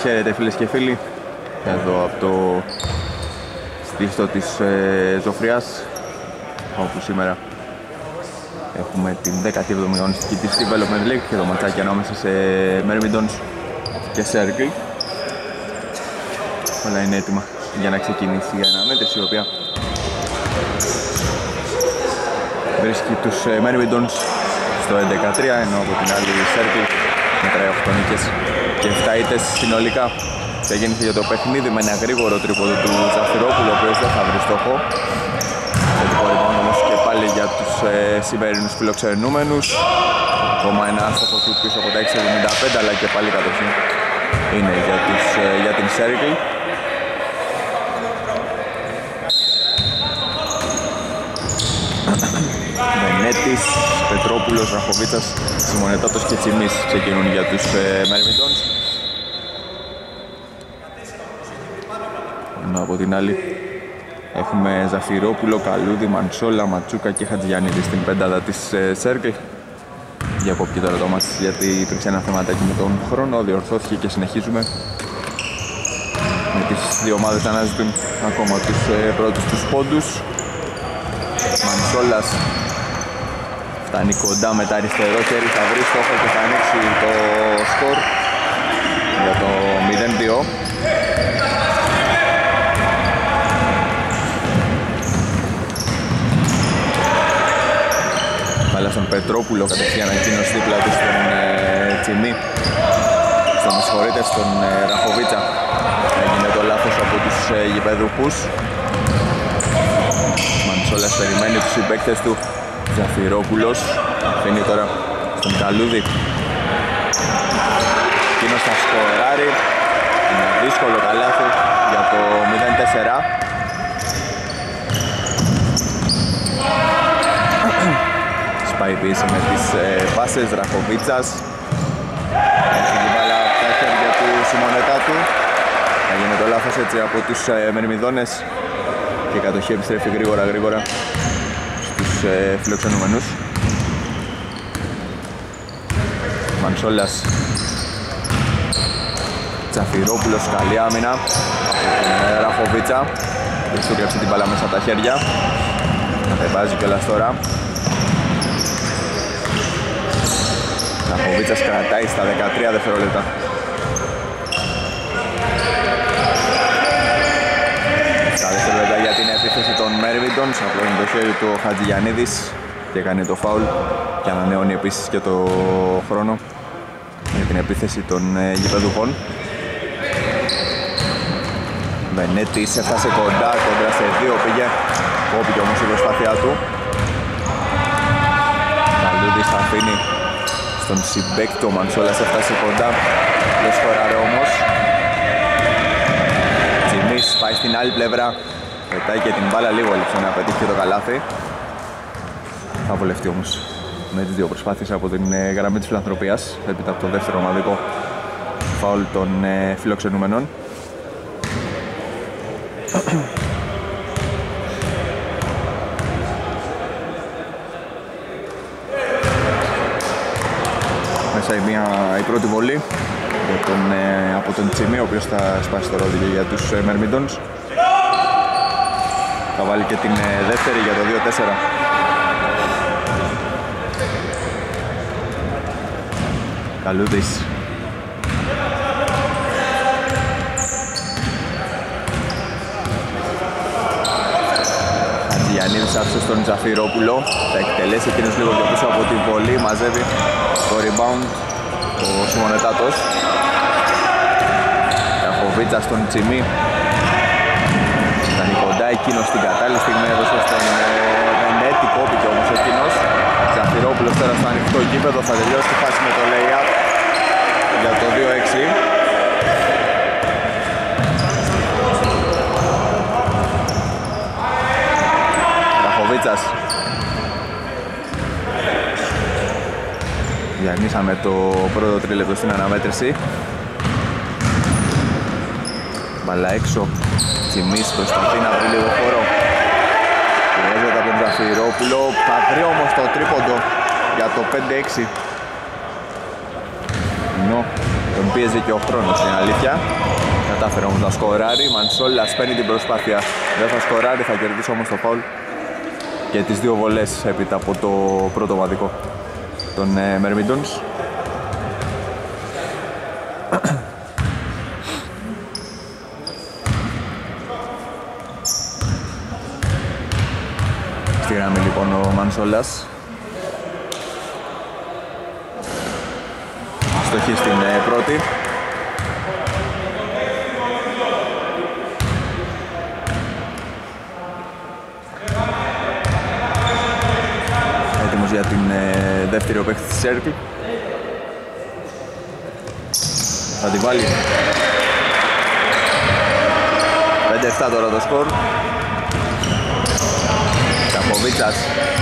ξέρετε φίλες και φίλοι, εδώ από το στήστο της Ζωφριάς, όπου σήμερα έχουμε την 17η αγωνιστική της Development League και το ματσάκι ανάμεσα σε Myrmidons και Circle. Όλα είναι έτοιμα για να ξεκινήσει η αναμέτρηση, η οποία βρίσκει τους Myrmidons στο 11-3, ενώ από την άλλη η Circle μετράει 8 νίκες και 7 ήττες συνολικά. Ξεκίνησε για το παιχνίδι με ένα γρήγορο τρίποδο του Τζαφυρόπουλου, ο οποίος δεν θα βρει στόχο. Θετικό rebound όμως και πάλι για τους σημερινούς φιλοξενούμενους. Ακόμα ένα άστοχο του πίσω από τα 6.75, αλλά και πάλι κατοχή είναι για την Circle. Μενέτης, Πετρόπουλος, Ραχοβίτσας, Σιμονετάτος και Τσιμής ξεκινούν για τους Myrmidons. Ενώ από την άλλη έχουμε Ζαφυρόπουλο, Καλούδη, Μαντσόλα, Ματσούκα και Χατζιαννίδη στην πεντάδα της Circle. Διακόπηκε τώρα το μάτς γιατί υπήρξε ένα θεματάκι με τον χρόνο, διορθώθηκε και συνεχίζουμε. Με τις δύο ομάδες αναζητούν ακόμα τους πρώτους τους πόντους. Μαντσόλας φτάνει κοντά με τα αριστερό χέρι, θα βρει στόχο και θα ανοίξει το σκορ για το 0-2. Βάλα στον Πετρόπουλο, κατευθείαν εκείνος δίπλα του στον Τσιμί. Στον Ραχοβίτσα. Έγινε το λάθος από τους γηπεδούχους. Μαντσόλας περιμένει τους συμπαίκτες του. Ζαφυρόπουλος αφήνει τώρα στον Καλούδη. Εκείνος θα σκοράρει. Είναι δύσκολο καλάθι για το 0-4. Σπάει πίσω με τις πάσες Ραχοβίτσας. Έχει την μπάλα από τα χέρια του Σιμονετάτου. Θα γίνει το λάθος έτσι από τους Μερμιδόνες και η κατοχή επιστρέφει γρήγορα στους φιλοξενούμενους. Μανσόλας, Τσαφυρόπουλος, καλή άμυνα από την Ραχοβίτσα. Δεν στούκρεψε την μπάλα μέσα από τα χέρια. Θα βάζει κιόλας τώρα. Ραχοβίτσας κρατάει στα 13 δευτερόλεπτα. Στα δευτερόλεπτα για την επίθεση των Myrmidons. Απλώνει το χέρι του Χατζηγιαννίδης και κάνει το φάουλ και ανανεώνει επίσης και το χρόνο για την επίθεση των γηπεδούχων. Μενέτης έφτασε κοντά σε 2, πήγε, κόπηκε όμως η προσπάθειά του. Καλούδης θα αφήνει στον συμπαίκτο, ο Μανσόλας έφτασε κοντά, δεν σκοράρε όμως. Τσιμής πάει στην άλλη πλευρά, πετάει και την μπάλα, λίγο έλειψε να πετύχει το καλάθι. Θα βολευτεί όμως με τις δύο προσπάθειες από την γραμμή της φιλανθρωπίας, έπειτα από το δεύτερο ομαδικό φάουλ των φιλοξενούμενων. Μέσα η πρώτη βολή από τον Τσιμί, ο οποίος θα σπάσει το ρόλο για τους Myrmidons. Θα βάλει και την δεύτερη για το 2-4. Καλούδης. Χατζηγιαννίδης άφησε στον Ζαφυρόπουλο. Θα εκτελέσει εκείνος λίγο πιο πίσω από την βολή. Μαζεύει το rebound ο Σιμονετάτος. Ραχοβίτσα στον Τσιμί. Ήταν κοντά εκείνος στην κατάλληλη στιγμή, έδωσε στον Μενέτη, κόπηκε όμως εκείνος. Ζαφυρόπουλος τώρα στο ανοιχτό γήπεδο, θα τελειώσει τη φάση με το lay-up για το 2-6. Ραχοβίτσας. Διανύσαμε το πρώτο τρίλεπτο στην αναμέτρηση. Μπαλά έξω. Τσιμής προσπαθεί να βρει λίγο χώρο. Πιέζεται από τον Ζαφυρόπουλο. Θα βρει όμως το τρίποντο για το 5-6. Ενώ το Τον πίεζε και ο χρόνος, είναι αλήθεια. Κατάφερε όμως να σκοράρει. Μανσόλας παίρνει την προσπάθεια. Δεν θα σκοράρει, θα κερδίσει όμως το φάουλ και τις δύο βολές έπειτα από το πρώτο βαδικό των Myrmidons. Στη γραμμή λοιπόν ο Μανσόλας. Στοχή στην πρώτη. Έτοιμος για την δεύτερη ο παίκτης της Circle. Θα την βάλει. 5-7 τώρα το σκορ. Καποβίτσας.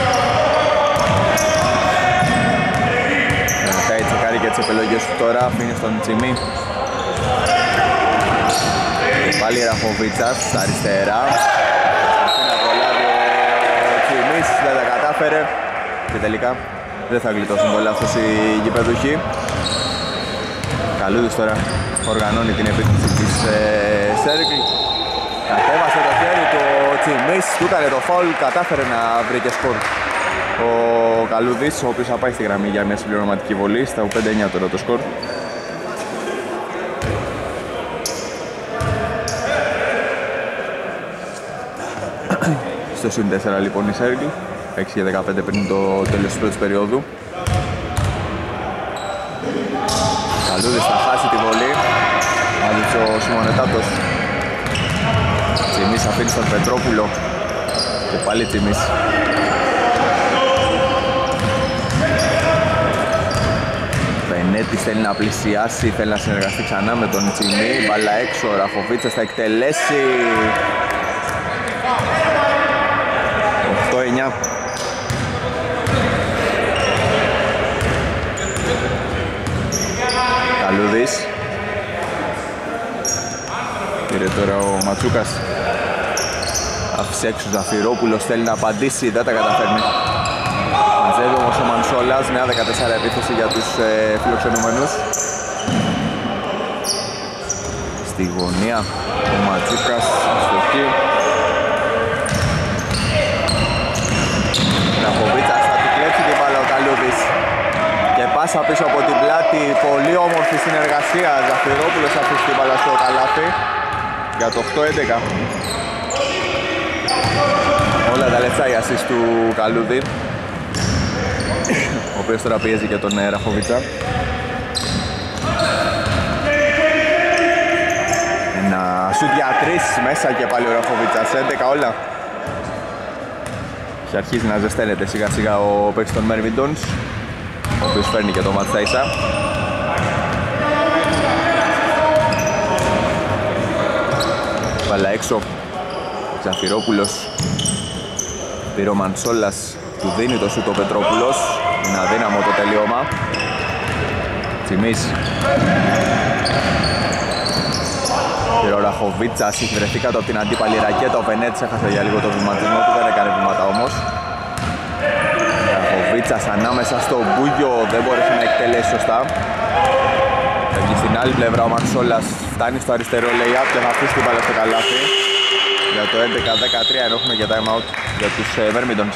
Κρατάει, τσεκάρει και τις επιλογές του τώρα, αφήνει στον Τσιμί. Και πάλι Ραφοβίτσας στα αριστερά. Αυτή να προλάβει ο Τσιμίς, δεν τα κατάφερε. Και τελικά δεν θα γλιτώσουν το λάθος οι γηπεδούχοι. Καλούδης τώρα οργανώνει την επίθεση της Circle. Κατέβασε το χέρι του ο Τσιμίς, του έκανε το φάουλ, κατάφερε να βρει και σκορ ο Καλούδης, ο οποίος θα πάει στη γραμμή για μια συμπληρωματική βολή. Στα 5-9 τώρα το σκορ. Στο συν 4 λοιπόν η Circle, 6-15 πριν το τέλος της πρώτης περίοδου. Καλούδης θα χάσει τη βολή, μάλιστα ο Σιμονετάτος. Τσιμής αφήνει στον Πετρόπουλο και πάλι Τσιμής. Βενέτης θέλει να πλησιάσει, θέλει να συνεργαστεί ξανά με τον Τσιμί. Μπάλα έξω, ο Ραχοβίτσας θα εκτελέσει. 8-9. Καλούδης. Πήρε τώρα ο Ματσούκας. Άφησε έξω ο Ζαφυρόπουλος, θέλει να απαντήσει, δεν τα καταφέρνει. Μαζεύει όμως ο Μανσόλας, νέα 14 επίθεση για τους φιλοξενούμενους. Στη γωνία ο Ματσούκας, στοχή. Ραχοβίτσας θα του κλέψει την μπάλα ο Καλούδης. Και πάσα πίσω από την πλάτη, πολύ όμορφη συνεργασία. Ζαφυρόπουλος θα αφήσει την μπάλα στο καλάθι για το 8-11. Όλα τα λεφτά η ασίστ του Καλούδη, ο οποίος τώρα πιέζει και τον Ραχοβίτσα. Ένα σουτ για 3 μέσα και πάλι ο Ραχοβίτσας, 11 όλα. Και αρχίζει να ζεσταίνεται σιγά σιγά ο παίκτης των Myrmidons, ο οποίος φέρνει και το μάτς στα ίσα. Βάλα έξω, Ζαφυρόπουλος. Πήρε ο Μανσόλας, του δίνει το σούτ ο Πετρόπουλος. Είναι αδύναμο το τελείωμα. Τσιμής. Πήρε ο Ραχοβίτσας, έχει βρεθεί κάτω από την αντίπαλη ρακέτα. Ο Βενέτης έχασε για λίγο το βηματισμό του, δεν έκανε βήματα όμως. Ραχοβίτσας ανάμεσα στο Μπούγιο, δεν μπόρεσε να εκτελέσει σωστά. Φεύγει στην άλλη πλευρά ο Μανσόλας, φτάνει στο αριστερό lay-up και θα αφήσει την μπάλα στο καλάθι. Για το 11-13 ενώ έχουμε και time out για τους Myrmidons.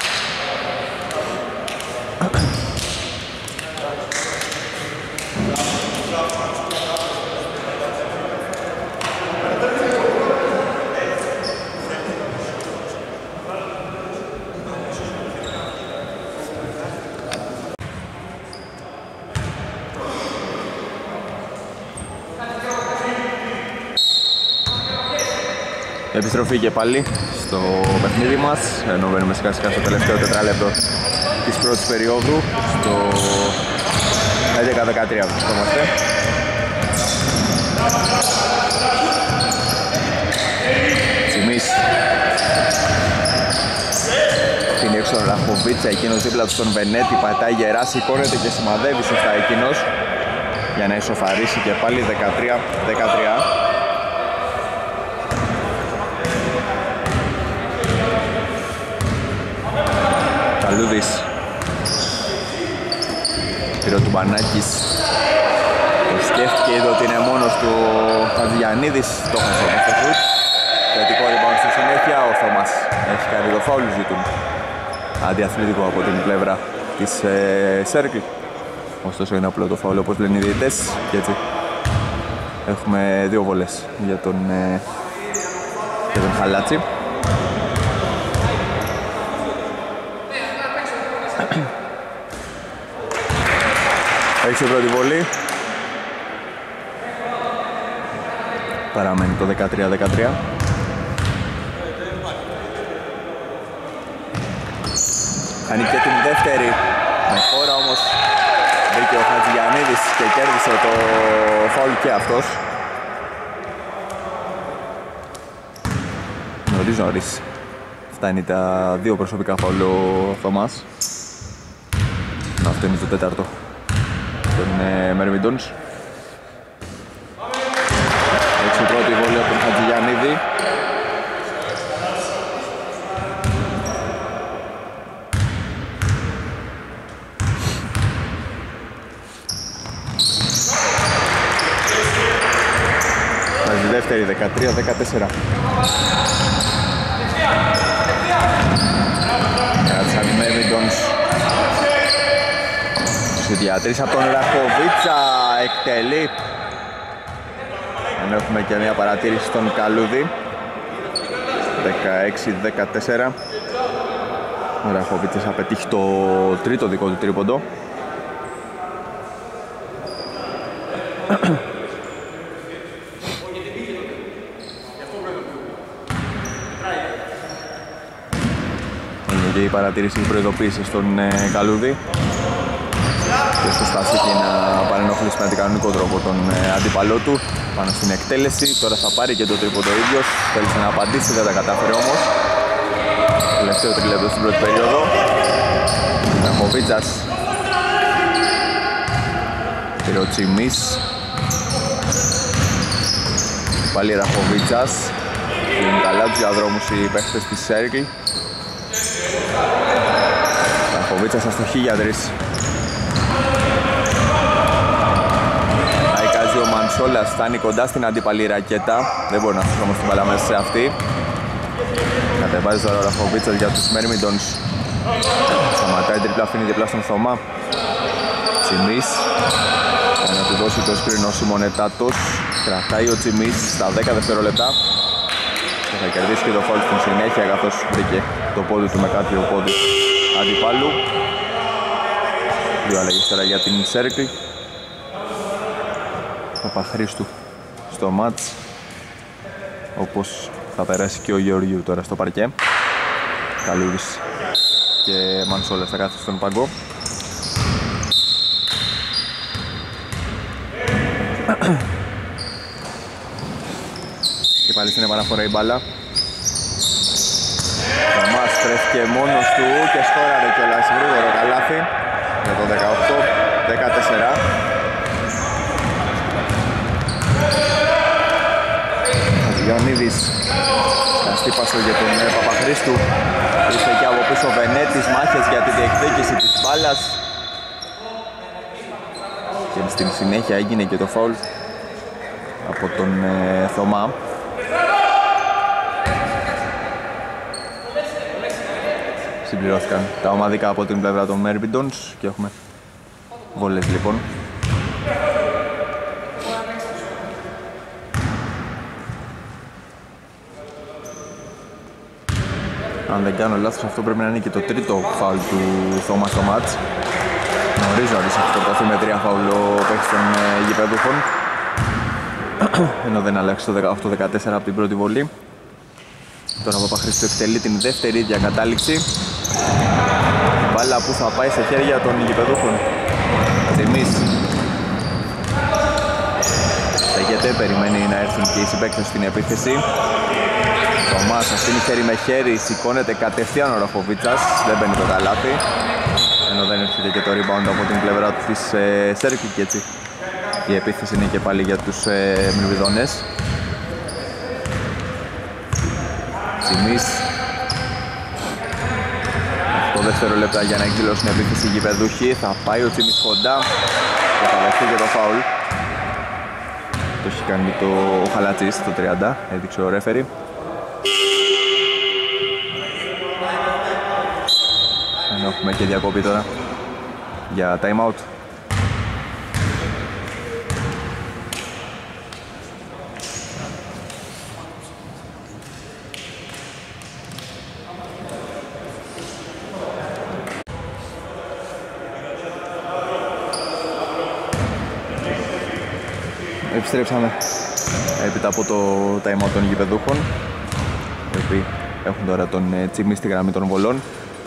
Επιστροφή και πάλι στο παιχνίδι μας, ενώ μπαίνουμε σιγά σιγά στο τελευταίο τετράλεπτο της πρώτης περίοδου, στο 11-13 βρισκόμαστε. Τσιμής. Την έξω ο Ραχοβίτσα, εκείνος δίπλα του στον Βενέτη, πατάει γερά, σηκώνεται και σημαδεύει σωστά εκείνος για να ισοφαρίσει και πάλι 13-13. Καλούδης. Πήρε ο Τουμπανάκης. Σκέφτηκε, είδε ότι είναι μόνος του Χατζηγιαννίδης, το χασό με στο σουτ. Θετικό rebound στη συνέχεια, ο Θωμάς έχει κάνει το φάουλ, ζητούν αντιαθλητικό από την πλευρά της Circle. Ωστόσο είναι απλό το φάουλ όπως λένε οι διαιτητές και έτσι έχουμε 2 βολές για τον Χαλάτσι. Έχει πρώτη βολή. Παραμένει το 13-13. Κάνει και την δεύτερη. Με χώρα όμως μπήκε ο Χατζηγιαννίδης και κέρδισε το φάουλ και αυτός. Νωρίς. Φτάνει τα 2 προσωπικά φάουλ ο Θωμάς. Αυτό είναι το τέταρτο των Myrmidons. Έτσι η πρώτη βολή από τον Χατζηγιαννίδη. Βάζει δεύτερη 13-14. Κάτσαν οι Myrmidons. Διατρής από τον Ραχοβίτσα, εκτελεί. Ενώ έχουμε και μια παρατήρηση στον Καλούδη. 16-14. Ο Ραχοβίτσας θα πετύχει το τρίτο δικό του τρίποντο. Είναι και η παρατήρηση που προειδοποίησε στον Καλούδη. Και στο στασίκι να παρενοχλήσει με κανονικό τρόπο τον αντίπαλό του πάνω στην εκτέλεση. Τώρα θα πάρει και το τρίποντο ο ίδιος. Θέλησε να απαντήσει, δεν τα κατάφερε όμως. Τελευταίο τρίλεπτο στην πρώτη περίοδο. Ραχοβίτσας. Πήρε ο Τσιμής. Πάλι Ραχοβίτσας. Είναι καλά τους διαδρόμους οι παίχτες της Circle. Ραχοβίτσας αστοχή για 3. Ο Μανσόλας φτάνει κοντά στην αντίπαλη ρακέτα. Δεν μπορεί να φτάσει όμως την μπάλα μέσα σε αυτή. Κατεβάζει τώρα ο Ραχοβίτσας για τους Myrmidons. Σταματάει τριπλά, αφήνει διπλά στον Θωμά. Τσιμής. Για να του δώσει το σκρίνο ο Σιμονετάτος. Κρατάει ο Τσιμής στα 10 δευτερόλεπτα. Και θα κερδίσει και το φάουλ στην συνέχεια, καθώς βρήκε το πόδι του με κάποιο πόδι αντιπάλου. 2 αλλαγές τώρα για την Circle. Παπαχρήστου στο μάτς, όπως θα περάσει και ο Γεωργίου τώρα στο παρκέ. Καλούδης και Μανσόλας θα κάθεται στον πάγκο. Και πάλι στην επαναφορά η μπάλα. Ο Μάς τρέφηκε μόνος του και σκόραρε κιόλας γρήγορο καλάθι για το 18-14. Ιωνίδης, καστή πάσο για τον Παπαχρήστου. Ήρθε και από πίσω Βενέτης, μάχες για τη διεκδίκηση της μπάλας. Και στην συνέχεια έγινε και το φάουλ από τον Θωμά. Συμπληρώθηκαν τα ομαδικά από την πλευρά των Myrmidons και έχουμε βολές λοιπόν. Αν δεν κάνω λάθος, αυτό πρέπει να είναι και το τρίτο φάουλ του Θωμά στο μάτς. Νωρίς έχει προταθεί με 3 φάουλ ο παίκτης των γηπεδούχων. Ενώ δεν αλλάξει το 18-14 από την πρώτη βολή. Τώρα ο Παπαχρήστου εκτελεί την δεύτερη ίδια κατάληξη. Μπάλα που θα πάει σε χέρια των γηπεδούχων. Τσιμής. Στέκεται, περιμένει να έρθουν και οι συμπαίκτες στην επίθεση. Θωμάς αφήνει χέρι με χέρι, σηκώνεται κατευθείαν ο Ραχοβίτσας, δεν μπαίνει το καλάθι. Ενώ δεν έρχεται και το rebound από την πλευρά του της Circle και έτσι η επίθεση είναι και πάλι για τους Myrmidons. Τσιμής. Το δεύτερο λεπτά για να εκδηλώσουν επίθεση οι γηπεδούχοι. Θα πάει ο Τσιμής κοντά και θα δεχτεί και το φάουλ. Το έχει κάνει το Χαλατσής το 30, έδειξε ο ρέφερι. Έχουμε και διακόπη τώρα για time out. Επιστρέψαμε έπειτα από το time out των γηπεδούχων, οι οποίοι έχουν τώρα τον Τσίμι στη γραμμή των βολών.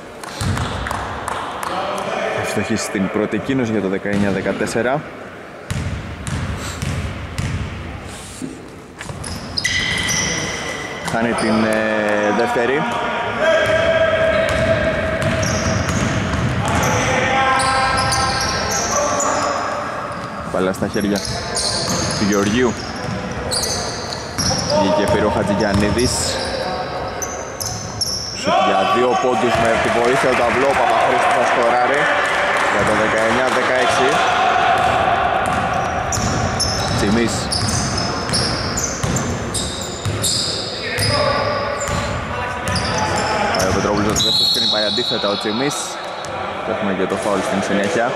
Ευστοχή στην πρώτη εκκίνηση για το 19-14. Χάνει την δεύτερη. Παλιά στα χέρια του Γεωργίου. Βγήκε πήρε ο Χατζηγιαννίδης. Σουτ για 2 πόντους με τη βοήθεια του ταυλό. Ο Παπαχρήστου θα σκοράρει για το 19-16. Τσιμής. Πάει ο Πετρόπουλος, ο δεύτερος και πάει αντίθετα ο Τσιμής. Και έχουμε και το φάουλ στην συνέχεια.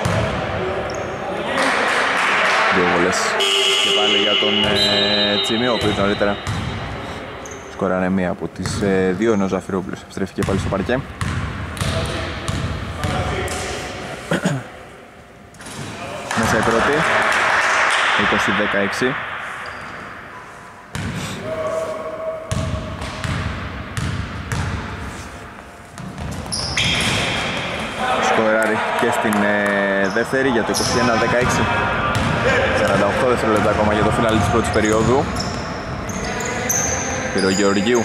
2 βολές και πάλι για τον Τσίμι, ο οποίος νωρίτερα σκοράρε μία από τις 2, ενώ ο Ζαφυρόπουλος επιστρέφει και πάλι στο παρκέ. Μέσα η πρώτη, 20-16. Σκοράρει και στην δεύτερη για το 21-16. 48 δευτερόλεπτα ακόμα για το φινάλι της πρώτης περίοδου. Πήρε ο Γεωργίου.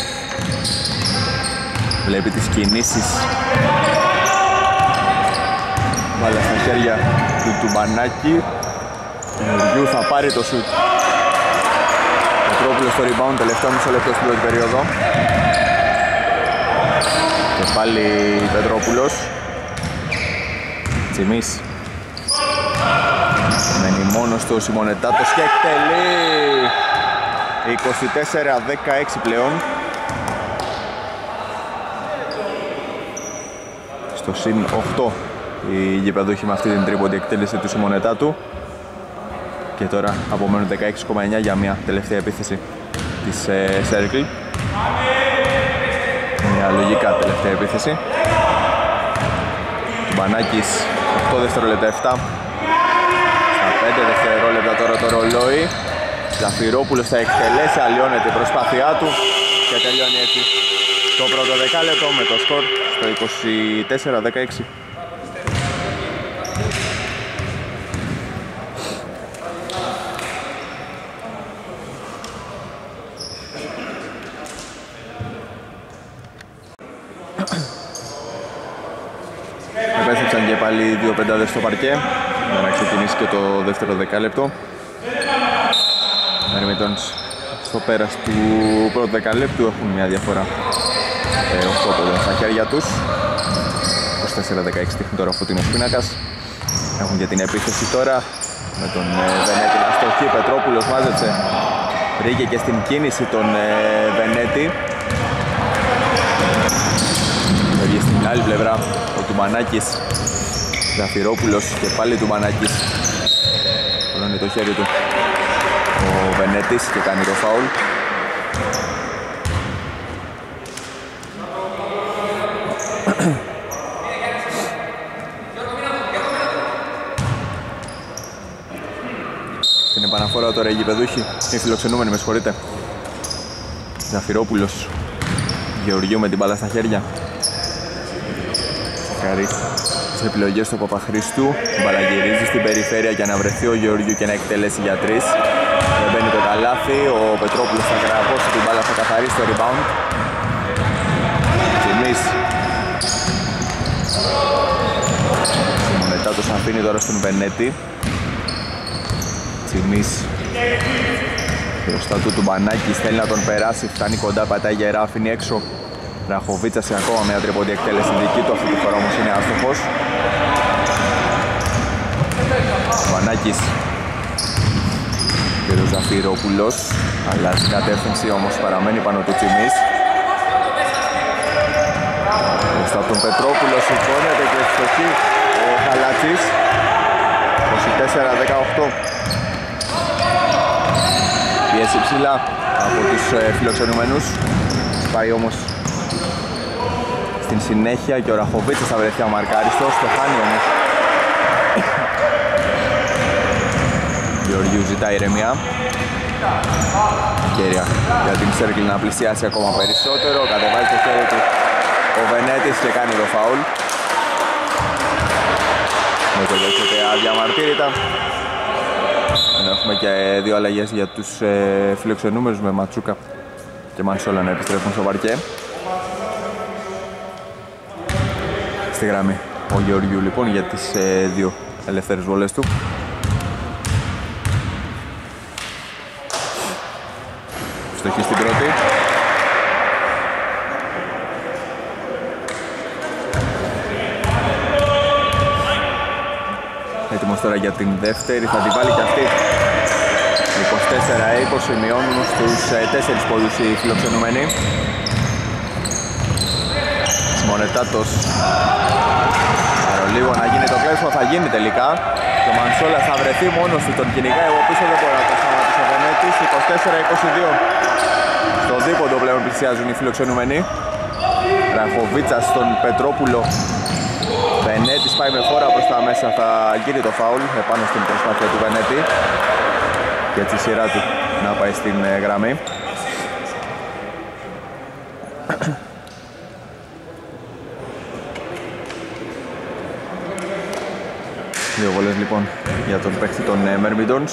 Βλέπει τις κινήσεις. Βάλε στα χέρια του Τουμπανάκη. Ο Γεωργίου θα πάρει το σουτ. Πετρόπουλος στο rebound, τελευταίο μισό λεπτό στην πρώτη περίοδο. Και πάλι Πετρόπουλος. Τσιμής. Μένει μόνος του ο Σιμονετάτος και εκτελεί. 24-16 πλέον. Στο συν 8 οι γηπεδούχοι με αυτή την τρίποντη εκτέλεση του Σιμονετάτου. Και τώρα απομένουν 16,9 για μια τελευταία επίθεση της Circle. Μια λογικά τελευταία επίθεση. Τουμπανάκης 8 δευτερόλεπτα 7. 5 δευτερόλεπτα τώρα το ρολόι. Ζαφυρόπουλος θα εκτελέσει, αλλοιώνεται η προσπάθειά του και τελειώνει έτσι το πρώτο δεκάλεπτο με το σκορ στο 24-16. Επέστρεψαν και πάλι 2 πεντάδες στο παρκέ για να ξεκινήσει και το δεύτερο δεκάλεπτο. Μερμητώνς στο πέρας του πρώτου δεκαλέπτου έχουν μια διαφορά 8 πόντων στα χέρια τους. 24-16 τύχνει τώρα ο φωτεινός πίνακας. Έχουν και την επίθεση τώρα με τον Βενέτη να στοχεί. Πετρόπουλος μάζεψε, βρήκε και στην κίνηση τον Βενέτη. Βγήκε στην άλλη πλευρά ο Τουμπανάκης. Ζαφυρόπουλος και πάλι Τουμπανάκης. Πολλώνει το χέρι του ο Βενέτης και κάνει το φάουλ. Στην επαναφορά τώρα οι γηπεδούχοι, οι φιλοξενούμενοι, με συγχωρείτε. Ζαφυρόπουλος, Γεωργίου με την μπάλα στα χέρια. Καρί τις επιλογές του Παπαχρήστου. Μπαλαγυρίζει στην περιφέρεια για να βρεθεί ο Γεωργίου και να εκτελέσει για 3. Δεν μπαίνει το καλάθι. Ο Πετρόπουλος θα κραπώσει την μπάλα, θα καθαρίσει το rebound. Τσιμής. Μετά τους αφήνει τώρα στον Βενέτη. Τσιμής. Μπροστά του Τουμπανάκης, θέλει να τον περάσει, φτάνει κοντά, πατάει γερά, αφήνει έξω. Ραχοβίτσα σε ακόμα μια τρίποντη εκτέλεση δική του, αυτή τη φορά όμως είναι άστοχος. Βανάκης. Και Δεύτερο Ζαφυρόπουλος, αλλάζει κατεύθυνση όμως παραμένει πάνω του Τσιμής. Μπροστά από τον Πετρόπουλο σηκώνεται και ευστοχή ο Χαλάτσης. 24-18. Πίεση ψηλά από τους φιλοξενούμενους. Πάει όμως στην συνέχεια και ο Ραχοβίτσας θα βρεθεί αμαρκάριστος. Το χάνει όμως. Γεωργίου ζητά ηρεμία. Κέρια για την Σέρκλη να πλησιάσει ακόμα περισσότερο. Κατεβάζει το χέρι του ο Βενέτης και κάνει το φάουλ. Εδώ δέχεται αδιαμαρτύρητα. Έχουμε και δύο αλλαγές για τους φιλοξενούμενους με Ματσούκα και Μανσόλα να επιστρέφουν στο παρκέ. Στη γραμμή ο Γεωργίου λοιπόν για τις δύο ελεύθερες βολές του. Στοχή στην πρώτη. Έτοιμος τώρα για την δεύτερη, θα την βάλει και αυτή. 24-20 μειώνουν στους 4 πόντους οι φιλοξενούμενοι. Σιμονετάτος. Παρολίγο να γίνει το κλέψιμο, θα γίνει τελικά. Και ο Μανσόλας θα βρεθεί μόνος του, τον κυνηγάει εγώ πίσω, δεν μπορεί να το σταματήσει ο Βενέτης. 24-22. Στο δίποντο πλέον πλησιάζουν οι φιλοξενούμενοι. Ραχοβίτσας στον Πετρόπουλο. Βενέτης πάει με φόρα προς τα μέσα, θα γίνει το φάουλ επάνω στην προσπάθεια του Βενέτη και έτσι η σειρά του να πάει στην γραμμή. Δύο βολές λοιπόν για τον παίκτη των Myrmidons.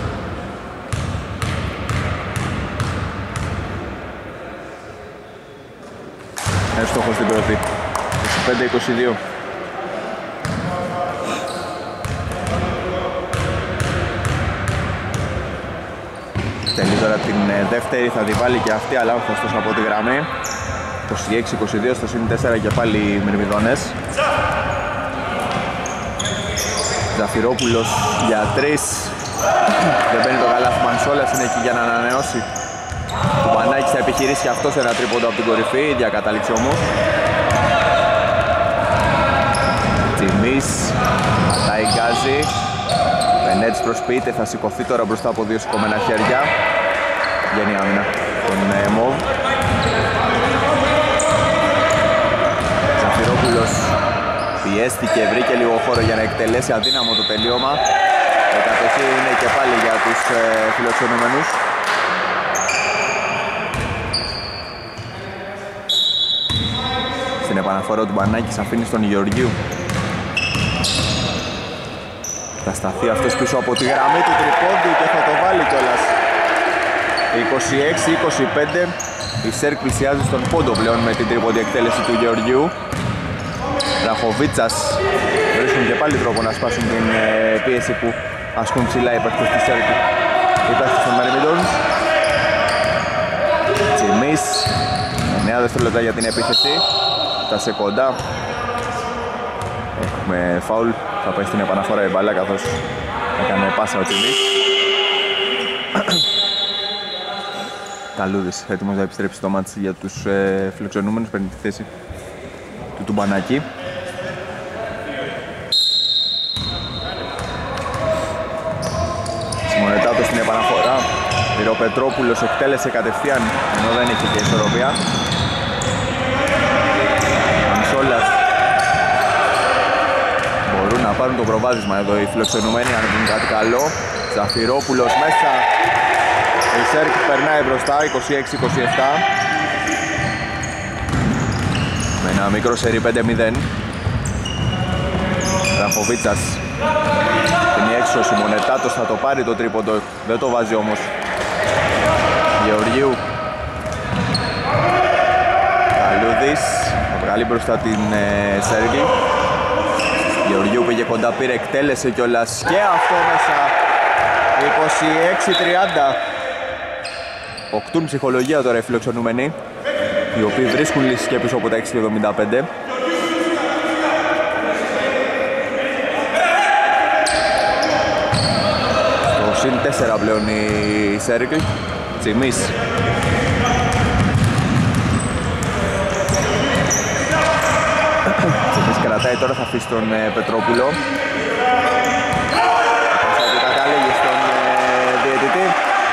Εύστοχος στην πρώτη. 25-22. Τελεί τώρα την δεύτερη, θα τη βάλει και αυτή, αλλά όχι ωστόσο από τη γραμμή. 26-22 στο συν 4 και πάλι οι Μυρμηδόνες. Ζαφυρόπουλος για 3. Δεν μπαίνει το καλάθι, Μανσόλας είναι εκεί για να ανανεώσει. Ο Πανάκης θα επιχειρήσει και αυτός ένα τρίποντο από την κορυφή, ίδια κατάληξη όμως. Τσιμής, πατάει γκάζι. Βενέτης προσποιείται, θα σηκωθεί τώρα μπροστά από δύο σηκωμένα χέρια. Βγαίνει άμυνα τον Μοβ. Ζαφυρόπουλος πιέστηκε, βρήκε λίγο χώρο για να εκτελέσει αδύναμο το τελείωμα. Η κατοχή είναι και πάλι για τους φιλοξενούμενους. Στην επαναφορά του Μπανάκης αφήνει στον Γεωργίου. Θα σταθεί αυτός πίσω από τη γραμμή του τριπόντου και θα το βάλει κιόλας. 26-25. Η ΣΕΡΚ πλησιάζει στον πόντο πλέον με την τρίποντη εκτέλεση του Γεωργίου. Ραχοβίτσας βρίσκουν και πάλι τρόπο να σπάσουν την πίεση που ασκούν ψηλά οι παίκτες της ΣΕΡΚ. Οι παίκτες των Myrmidons. Τσιμής. 9 δευτερόλεπτα για την επίθεση. Φτάσε κοντά. Έχουμε φάουλ. Θα πάει στην επαναφορά η μπάλα καθώς έκανε πάσα ο Τσιμής. Καλούδης έτοιμος να επιστρέψει το μάτς για τους φιλοξενούμενους. Παίρνει τη θέση του Τουμπανάκη. Σιμονετάτος στην επαναφορά. Πήρε ο Πετρόπουλος, εκτέλεσε κατευθείαν ενώ δεν είχε και ισορροπία. Μανσόλας. Μπορούν να πάρουν το προβάδισμα εδώ οι φιλοξενούμενοι αν βγουν κάτι καλό. Ζαφυρόπουλος μέσα. Η ΣΕΡΚ περνάει μπροστά 26-27. Με ένα μικρό σερί 5-0. Ραχοβίτσας. Είναι έξω ο Σιμονετάτος, θα το πάρει το τρίποντο. Δεν το βάζει όμως. Γεωργίου. Καλούδης. Θα βγάλει μπροστά την Σέργκη. Γεωργίου πήγε κοντά, πήρε, εκτέλεσε κιόλας και αυτό μέσα. 26-30. Οκτούν ψυχολογία τώρα οι φιλοξενούμενοι, οι οποίοι βρίσκουν λύσεις και πίσω από τα 6-75. Στο συν 4 πλέον η Circle. Τσιμής. Τσιμής κρατάει, τώρα θα αφήσει τον Πετρόπουλο. Θα καταλήγει στον διαιτητή.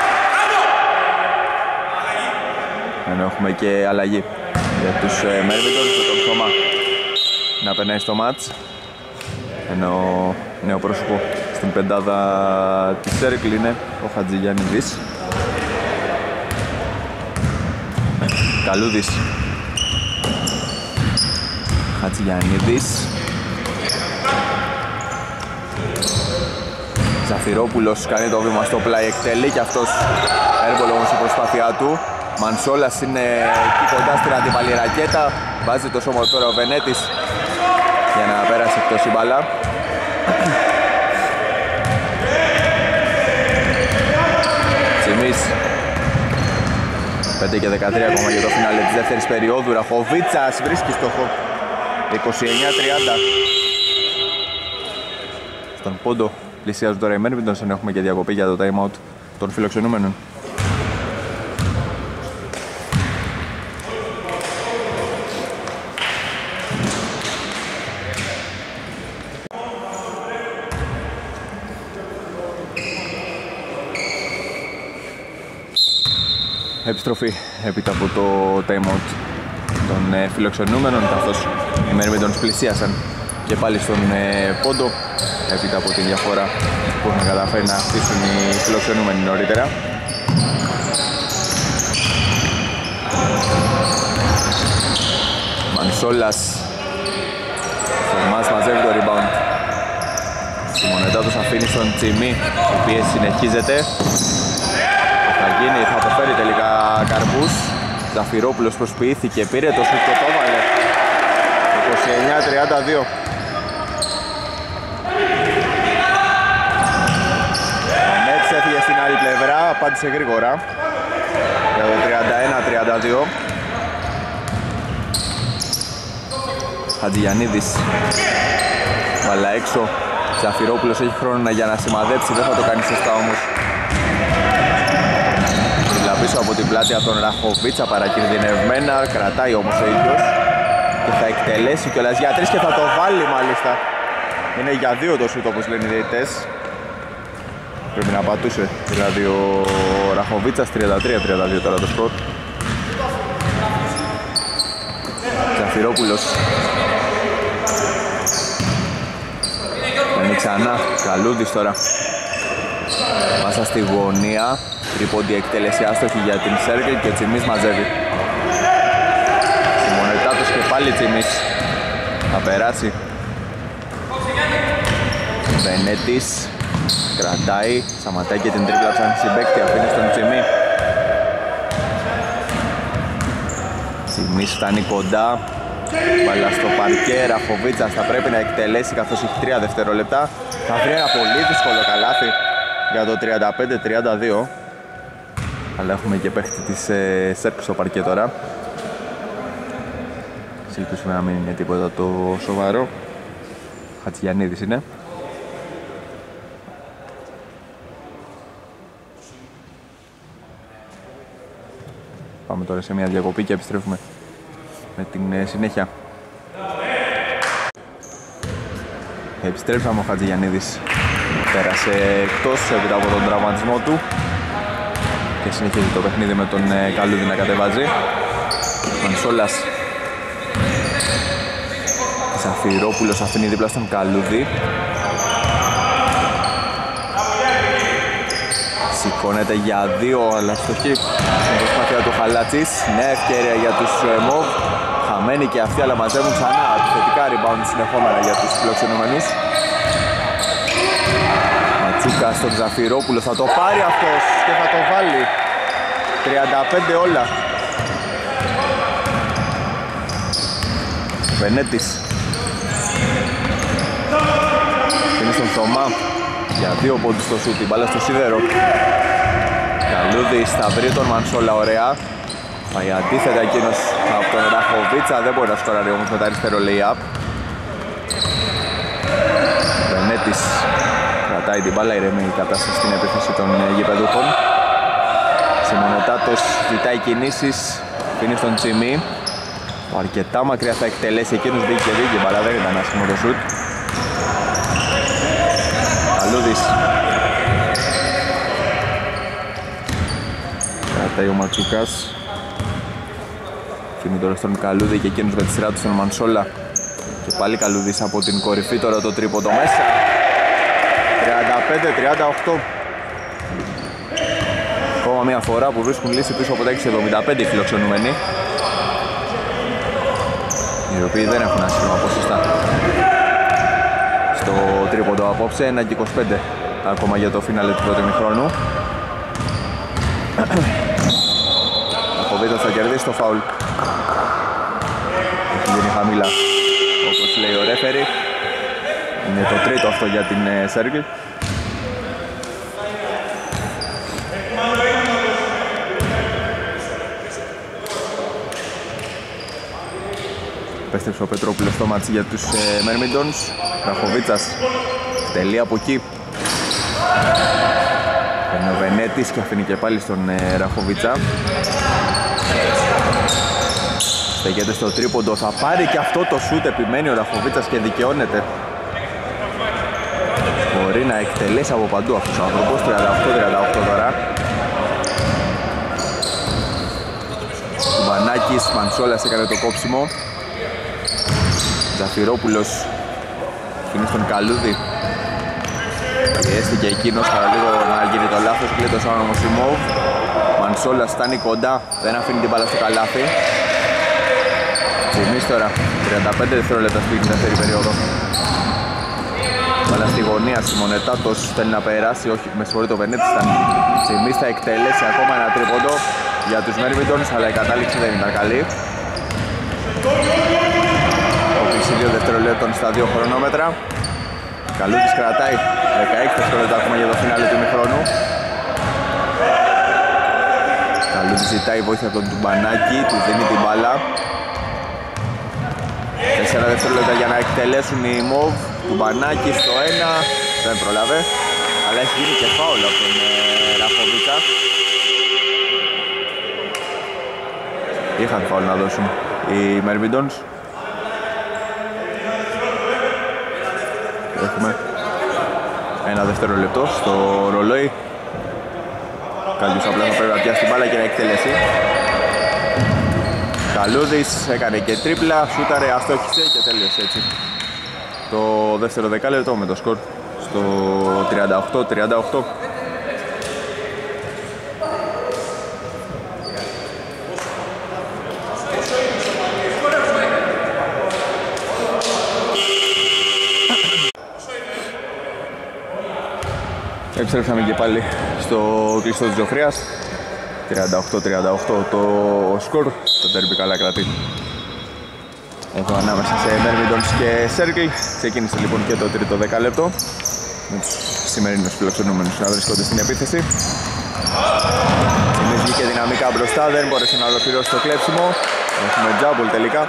Ενώ έχουμε και αλλαγή για τους Μέρβιτονς, με τον Θωμά να περνάει στο μάτς. Ενώ νέο πρόσωπο στην πεντάδα της Circle είναι ο Χατζηγιαννίδης. Καλούδης. Χατζηγιαννίδης. Ζαφυρόπουλος κάνει το βήμα στο πλάι, εκτελεί και αυτός έρβολο όμως η προσπάθειά του. Μανσόλας είναι εκεί κοντά στην αντίπαλη ρακέτα. Βάζει το σώμα τώρα ο Βενέτης για να πέρασε εκτός η μπάλα. Τσιμής. 5 και 13 ακόμα για το φινάλε της δεύτερης περίοδου. Ραχοβίτσας βρίσκει στόχο. 29-30. Στον πόντο πλησιάζουν τώρα οι Μέρβιτονς, ενώ έχουμε και διακοπή για το time out των φιλοξενούμενων. Επιστροφή έπειτα από το time out των φιλοξενούμενων, καθώς οι Μέρβιτονς πλησίασαν και πάλι στον πόντο έπειτα από τη διαφορά που έχουν καταφέρει να χτίσουν οι φιλοξενούμενοι νωρίτερα. Μανσόλας. Θερμάς μαζεύει το rebound. Στη μονετά τους αφήνει στον Τσιμί, η πίεση συνεχίζεται. Θα γίνει, θα αποφέρει τελικά καρπούς. Ζαφυρόπουλος προσποιήθηκε, πήρε το σουτ και το έβαλε. 29-32. Ο Νέτς έφυγε στην άλλη πλευρά, απάντησε γρήγορα για το 31-32. Χατζηγιαννίδης, βάλα έξω. Ζαφυρόπουλος έχει χρόνο για να σημαδέψει, δεν θα το κάνει σωστά όμως. Πίσω από την πλάτη από τον Ραχοβίτσα, παρακινδυνευμένα, κρατάει όμως ο ίδιος και θα εκτελέσει κιόλας για 3 και θα το βάλει μάλιστα. Είναι για 2 το σούτ όπως λένε οι διαιτητές. Πρέπει να πατούσε δηλαδή ο Ραχοβίτσας. 33-32 τώρα το σκορ. Ζαφυρόπουλος. Είναι ξανά, Καλούδης τώρα. Πάσα στη γωνία. Τρίποντη εκτέλεση άστοχη για την Circle και ο Τσιμής μαζεύει. Στη μονετά τους και πάλι Τσιμής θα περάσει. Βενέτης κρατάει, σταματάει και την τρίπλα ψάχνει συμπαίκτη, αφήνει στον Τσιμί. Τσιμής φτάνει κοντά, μπάλα στο παρκέ, Ραχοβίτσας θα πρέπει να εκτελέσει καθώς έχει 3 δευτερόλεπτα. Θα βρει ένα πολύ δύσκολο καλάθι για το 35-32. Αλλά έχουμε και παίχτη της Circle στο παρκέ τώρα. Ελπίζουμε να μην είναι τίποτα το σοβαρό. Χατζηγιαννίδης είναι. Πάμε τώρα σε μια διακοπή και επιστρέφουμε με την συνέχεια. Επιστρέφαμε, ο Χατζηγιαννίδης πέρασε εκτός έπειτα από τον τραυματισμό του και συνεχίζει το παιχνίδι με τον Καλούδη να κατεβάζει. Μανσόλας. Ζαφυρόπουλος αφήνει δίπλα στον Καλούδη. Σηκώνεται για 2, αλλά στοχή στην προσπάθεια του Χαλάτσης. Νέα ευκαιρία για τους ΜΟΒ. Χαμένη και αυτοί, αλλά μαζεύουν ξανά θετικά rebound συνεχόμενα για τους φιλοξενούμενους. Ματσούκα στον Ζαφυρόπουλο, θα το πάρει αυτός και θα το βάλει. 35 όλα. Βενέτης. Είναι στον Θωμά για 2 πόντους στο σούτ, την μπάλα στο σίδερο. Καλούδης θα βρει τον Μανσόλα, ωραία. Πάει αντίθετα εκείνος από τον Ραχοβίτσα, δεν μπορεί να σκοράρει όμως με τα αριστερό lay-up. Βενέτης κρατάει την μπάλα, ηρεμή η κατάσταση στην επίθεση των γηπεδούχων. Σιμονετάτος ζητάει κινήσεις, αφήνει στον Τσιμί. Αρκετά μακριά θα εκτελέσει, εκείνος βγήκε η μπάλα, δεν ήταν άσχημο το σουτ. Καλούδης. Κρατάει ο Ματσούκας. Φύγει τώρα στον Καλούδη και εκείνος με τη σειρά του στον Μανσόλα. Και πάλι Καλούδης από την κορυφή, τώρα το τρίποντο μέσα. 35-38. Ακόμα μια φορά που βρίσκουν λύση πίσω από τα 6.75 οι φιλοξενούμενοι, οι οποίοι δεν έχουν άσχημα ποσοστά στο τρίποντο απόψε. 1-25 ακόμα για το φίναλε του πρώτου ημιχρόνου. Ο Βίτος θα κερδίσει το φάουλ. Έχει γίνει χαμηλά, όπως λέει ο ρέφερι. Είναι το τρίτο αυτό για την Circle. Επέστρεψε ο Πετρόπουλος στο μάτσι για τους Μέρμιντονς. Ραχοβίτσας τελεί από εκεί. Είναι ο Βενέτης και αφήνει και πάλι στον Ραχοβίτσα. Στέκεται στο τρίποντο, θα πάρει και αυτό το σούτ, επιμένει ο Ραχοβίτσας και δικαιώνεται. Μπορεί να εκτελέσει από παντού αυτός ο άνθρωπος. 38-38 τώρα. Κουμπανάκης, Μανσόλας έκανε το κόψιμο. Ζαφυρόπουλος finny στον Καλούδη. Πιέστηκε εκείνος παρά λίγο να γίνει το λάθος. Κλείτος ο Μοσιμόβ. Μανσόλας φτάνει κοντά, δεν αφήνει την μπάλα στο καλάθι. Τσιμής τώρα, 35 δευτερόλεπτα στην δεύτερη περίοδο. Μπάλα στη γωνία, Σιμονετάτος θέλει να περάσει, όχι, με συγχωρεί, το Βενέτης ήταν. Τσιμής θα εκτελέσει ακόμα ένα τρίποντο για τους Μέρμιντονς, αλλά η κατάληξη δεν ήταν καλή. Όφηση 2 δευτερολέπτων στα 2 χρονόμετρα. Καλούδης κρατάει 16 δευτερόλεπτα ακόμα για το φινάλε του ημιχρόνου. Καλούδης ζητάει βοήθεια από τον Τουμπανάκη, του δίνει την μπάλα. 4 δευτερόλεπτα για να εκτελέσουν οι Μοβ. Τουμπανάκη στο 1, δεν προλάβε, αλλά έχει γίνει και φάουλ από τον Ραχοβίτσα. Είχαν φάουλ να δώσουν οι Μέρμιντονς. Έχουμε ένα δευτερόλεπτο στο ρολόι. Κάποιος απλά θα πρέπει να πιάσει την μπάλα και να εκτελέσει. Καλούδης έκανε και τρίπλα, σούταρε, αστόχισε και τέλειωσε έτσι το δεύτερο δεκάλεπτο με το σκορ στο 38-38. Επιστρέψαμε και πάλι στο κλειστό της Ζωφρίας. 38-38 το σκορ. Το τέρμπι καλά κρατεί εδώ ανάμεσα σε Μέρμιντονς και Circle. Ξεκίνησε λοιπόν και το τρίτο δεκάλεπτο με τους σημερινούς φιλοξενούμενους να βρίσκονται στην επίθεση. Εμείς βγήκε δυναμικά μπροστά, δεν μπόρεσε να ολοκληρώσει το κλέψιμο. Έχουμε τζάμπολ τελικά.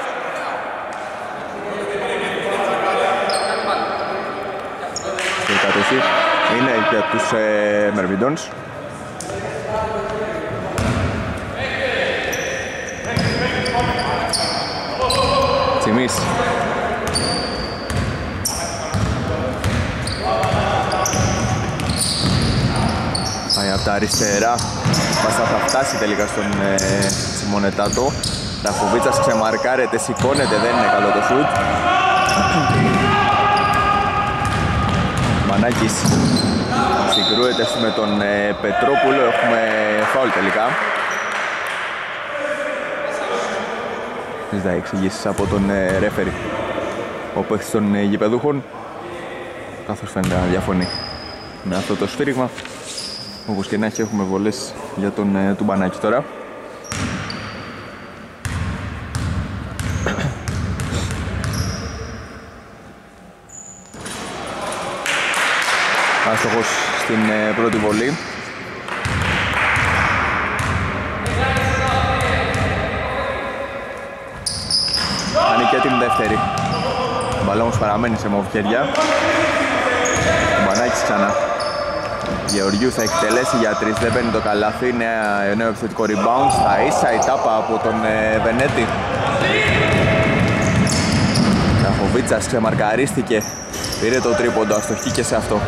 Και η κατοχή είναι για τους Μέρμιντονς. Τσιμής. Πάει από τα αριστερά. Πάσα θα φτάσει τελικά στον Σιμονετάτο. Ραχοβίτσας ξεμαρκάρεται, σηκώνεται, δεν είναι καλό το σουτ. Μανάκης συγκρούεται με τον Πετρόπουλο, έχουμε φάουλ τελικά. Ζητάει εξηγήσεις από τον ρέφερι ο παίκτης των γηπεδούχων, καθώς φαίνεται να διαφωνεί με αυτό το σφύριγμα. Όπως και να έχει, έχουμε βολές για τον Τουμπανάκη τώρα. Άστοχος στην πρώτη βολή. Κάνει και την δεύτερη. Ο μπαλά όμως παραμένει σε μοβ χέρια. Ο Μπανάκης ξανά Γεωργίου θα εκτελέσει για 3, δεν παίρνει το καλάθι, νέο επιθετικό rebound στα ίσα, η τάπα από τον Βενέτη. Ραχοβίτσας ξεμαρκαρίστηκε, πήρε το τρίποντο, αστοχή σε αυτό.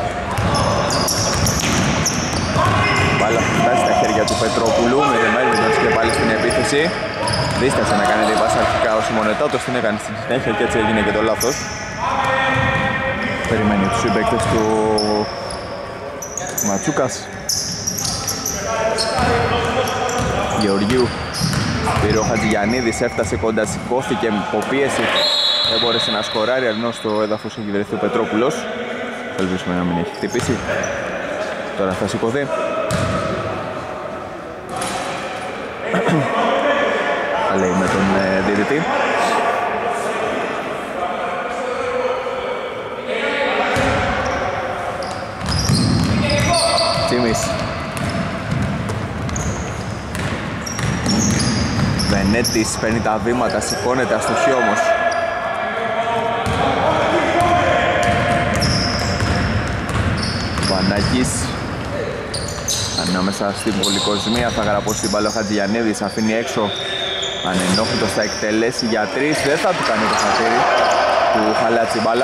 Μπάλα φτάσει στα χέρια του Πετρόπουλου, με τον Μέλβιντονς και πάλι στην επίθεση. Δίστασε να κάνει την πάσα αρχικά ο Σιμονετάτος, την έκανε στην συνέχεια και έτσι έγινε και το λάθος. Περιμένει τους συμπαίκτες του Ματσούκας. Γεωργίου πήρε ο Χατζηγιαννίδης, έφτασε κοντά, σηκώθηκε με υποπίεση. Δεν μπόρεσε να σκοράρει, ενώ στο έδαφος έχει βρεθεί ο Πετρόπουλος. Ελπίσουμε να μην έχει χτυπήσει. Τώρα θα σηκωθεί. Θα λέει με τον διαιτητή. Τσίμης. Βενέτης παίρνει τα βήματα, σηκώνεται, αστοχή όμως. Βανάκης. Ανάμεσα στην πολυκοσμία θα γραπώσει την μπάλα ο Χατζηγιαννίδης, αφήνει έξω. Ανενόχλητος θα εκτελέσει για 3, δεν θα του κάνει το χατήρι του χαλάτσι μπάλα.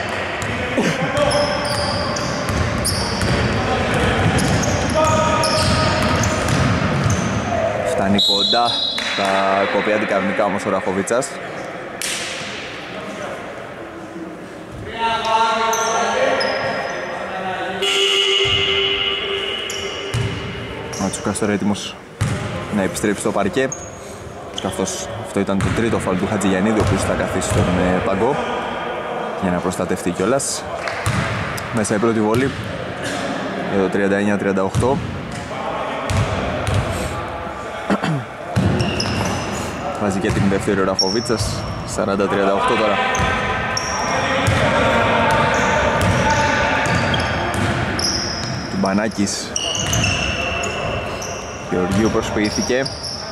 Φτάνει κοντά, θα κοπεί αντικαρνικά όμως ο Ραχοβίτσας. Ο Ματσούκας τώρα έτοιμος να επιστρέψει στο παρκέ, καθώς αυτό ήταν το τρίτο φάουλ του Χατζηγιαννίδη, ο οποίος θα καθίσει στον παγκό για να προστατευτεί κιόλας. Μέσα η πρώτη βολή για το 39-38. Βάζει και την δεύτερη ο Ραχοβίτσας, 40-38 τώρα. Τουμπανάκης. Γεωργίου προσποιήθηκε.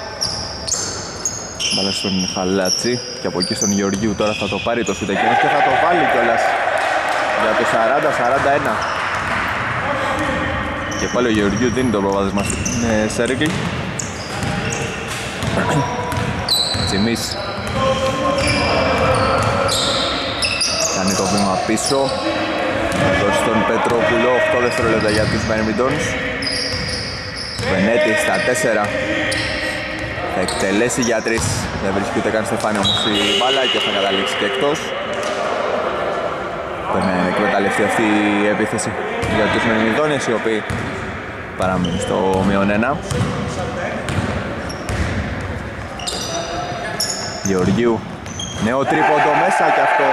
Μπάλα στον Χαλάτσι και από εκεί στον Γεωργίου τώρα θα το πάρει το σούτ εκείνος και θα το βάλει κιόλας για το 40-41. Και πάλι ο Γεωργίου δίνει το προβάδισμα στην Σέρικλ. Τσιμής κάνει το βήμα πίσω, θα δώσει τον Πετρόπουλο, 8 δευτερόλεπτα για τους Μέρμιντονς. Βενέτη στα 4, θα εκτελέσει για 3, δεν βρίσκει ούτε καν στεφάνι όμως η μπάλα και θα καταλήξει και εκτός. Πρέπει να εκμεταλλευτεί αυτή η επίθεση για τους Μερμιδόνες, οι οποίοι παραμένουν στο -1. Γεωργίου, νέο τρίποντο μέσα και αυτό,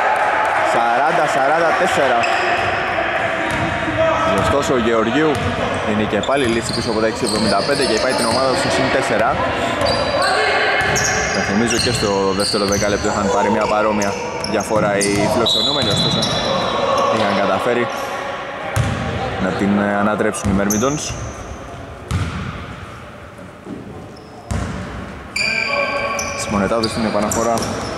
40-44. Ωστόσο ο Γεωργίου είναι και πάλι λύση πίσω από τα 6.75 και πάει την ομάδα του στο συν 4. Θα θυμίζω και στο δεύτερο δεκάλεπτο είχαν πάρει μια παρόμοια διαφορά οι φιλοξενούμενοι, ωστόσο είχαν καταφέρει να την ανατρέψουν οι Μερμιντόνς. Σιμονετάδος στην επαναφορά.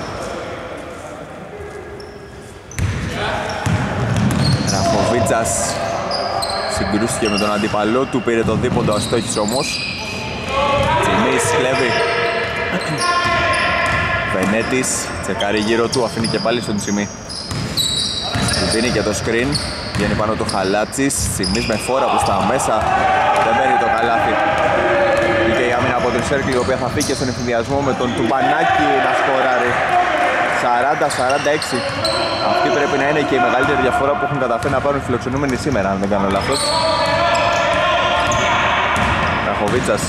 Ραχοβίτσας συγκρούστηκε με τον αντίπαλό του, πήρε τον δίποντο, αστόχησε όμως. Τσιμής κλέβει. Βενέτης τσεκάρει γύρω του, αφήνει και πάλι στον Τσιμί. Του δίνει και το screen, βγαίνει πάνω το Χαλάτσις. Τσιμής με φόρα προς τα μέσα, δεν μπαίνει το καλάθι. Και η άμυνα από την Σέρκλη, η οποία θα φύγει στον ευθυνδιασμό με τον Τουμπανάκη να σκοράρει. 40-46. Αυτή πρέπει να είναι και η μεγαλύτερη διαφορά που έχουν καταφέρει να πάρουν οι φιλοξενούμενοι σήμερα, αν δεν κάνω λάθος. Ραχοβίτσας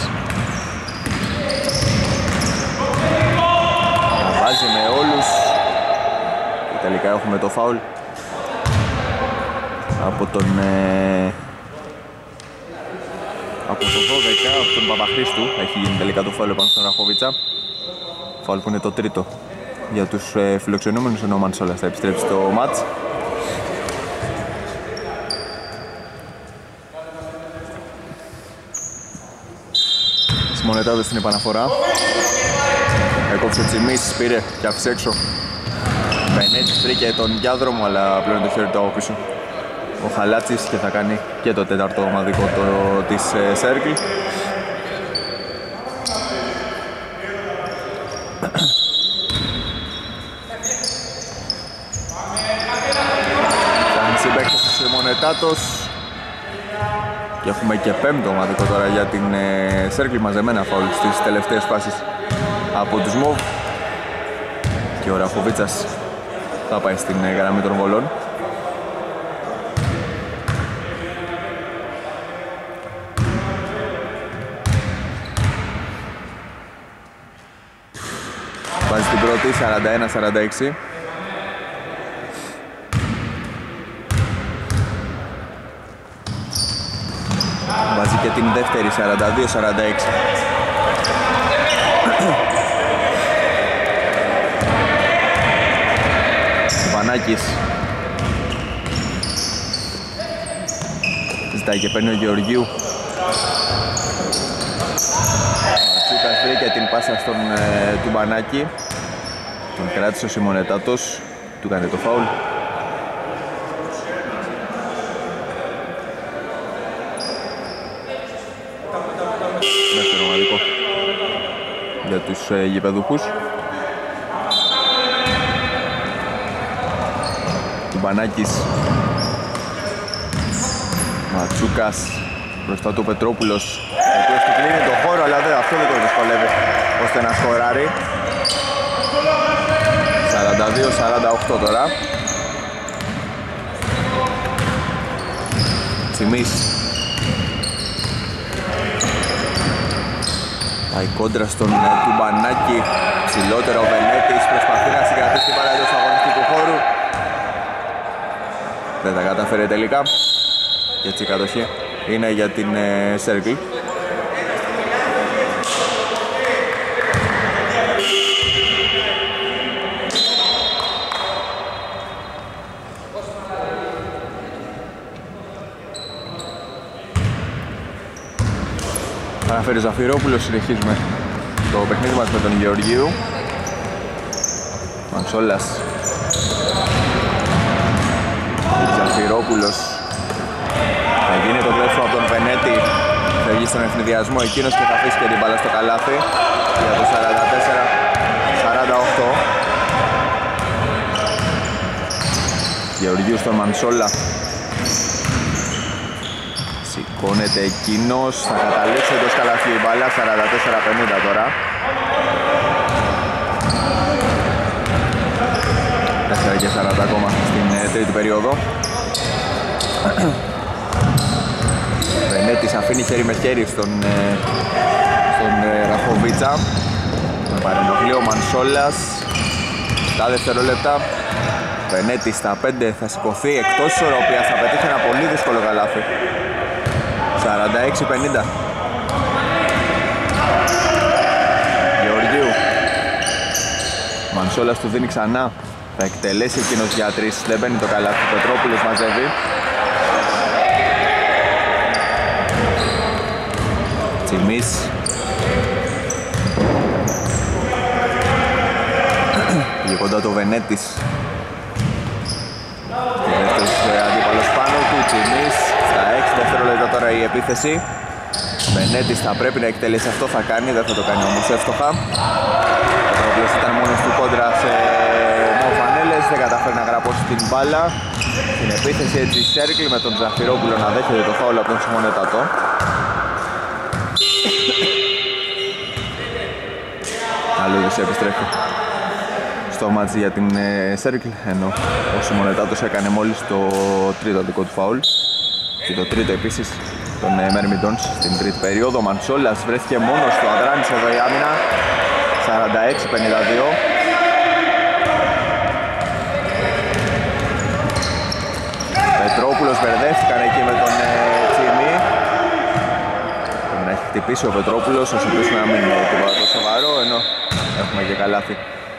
τα βάζει με όλους και τελικά έχουμε το φάουλ από τον από το 12, από τον Παπαχρήστου. Έχει γίνει τελικά το φάουλ πάνω στον Ραχοβίτσα. Φάουλ που είναι το τρίτο για τους φιλοξενούμενους, ενώ ο Μανσόλας θα επιστρέψει στο μάτς. Σιμονετάδος στην επαναφορά. Έκοψε ο Τσιμής, πήρε και άφησε έξω. Βενέτης βρήκε τον διάδρομο, αλλά πλέον το χέρι του από πίσω. ο Χαλάτσης και θα κάνει και το τέταρτο ομαδικό της Circle. Κάνει συμπαίκτες ο Σιμονετάτος και έχουμε και πέμπτο ομαδικό τώρα για την Circle, μαζεμένα φάουλ στις τελευταίες φάσεις από τους Μοβ και ο Ραχοβίτσας θα πάει στην γραμμή των βολών. Βάζει την πρώτη 41-46. Βάζει και την δεύτερη 42-46. Πανάκης ζητάει και παίρνει ο Γεωργίου. Τσούκας βρήκε την πάσα στον Τουμπανάκη. Τον κράτησε ο Σιμονετάτος, του έκανε το φάουλ. Δεύτερο ομαδικό για τους γηπεδούχους. Τουμπανάκης, Ματσούκας μπροστά του Πετρόπουλος, ο οποίος του κλείνει το χώρο, αλλά αυτό δεν το δυσκολεύει ώστε να σκοράρει. 42-48 τώρα. Τσιμής πάει κόντρα στον Τουμπανάκη, ψηλότερο ο Βενέτης, προσπαθεί να συγκρατήσει την μπάλα εντός του αγωνιστικού χώρου. Δεν τα καταφέρει τελικά και έτσι η κατοχή είναι για την Circle. Αναφέρει ο Ζαφυρόπουλος, συνεχίζουμε το παιχνίδι μας με τον Γεωργίου. Μανσόλας, Ζαφυρόπουλος, θα γίνει το κλέψιμο από τον Βενέτη, φεύγει στον ευνηδιασμό εκείνος και θα αφήσει και την μπάλα στο καλάθι για το 44-48. Γεωργίου στον Μανσόλα, σηκώνεται εκείνος, θα καταλήξει εντός καλαθιού η μπάλα, 44-50 τώρα. 4 και 40 ακόμα στην τρίτη περίοδο. Βενέτης αφήνει χέρι με χέρι στον Ραχοβίτσα. Τον παρενοχλεί ο Μανσόλας. 7 δευτερόλεπτα. Βενέτης στα 5 θα σηκωθεί εκτός ισορροπίας, θα πετύχει ένα πολύ δύσκολο καλάθι. 46-50. Γεωργίου. Μανσόλας του δίνει ξανά. Θα εκτελέσει εκείνος για 3, δεν μπαίνει το καλάθι. Πετρόπουλος μαζεύει. Τσιμής. Πήγε κοντά το Βενέτης. Και δεύτερος αντίπαλος πάνω του. Τσιμής. Στα 6 δευτερόλεπτα τώρα η επίθεση. Βενέτης θα πρέπει να εκτελέσει, αυτό θα κάνει, δεν θα το κάνει όμως εύστοχα. Ο οποίος ήταν μόνος του κόντρα σε μοφανέλες, δεν καταφέρει να γραπώσει την μπάλα. Στην επίθεση έτσι η Circle με τον Ζαφυρόπουλο να δέχεται το φάουλ από τον Σιμονετάτο. Αλούδης επιστρέφει στο μάτς για την Circle, ενώ ο Σιμονετάτος έκανε μόλις το τρίτο δικό του φάουλ και το τρίτο επίσης τον Μερμιντόνς στην τρίτη περίοδο. Μανσόλας βρέθηκε μόνος του, αδράνησε εδώ η άμυνα. 46-52. Πετρόπουλος μπερδεύτηκαν εκεί με τον Τσίμι. Πρέπει να έχει χτυπήσει ο Πετρόπουλος, όσο ελπίσουμε να μην είναι τίποτα το σοβαρό, ενώ έχουμε και καλάθι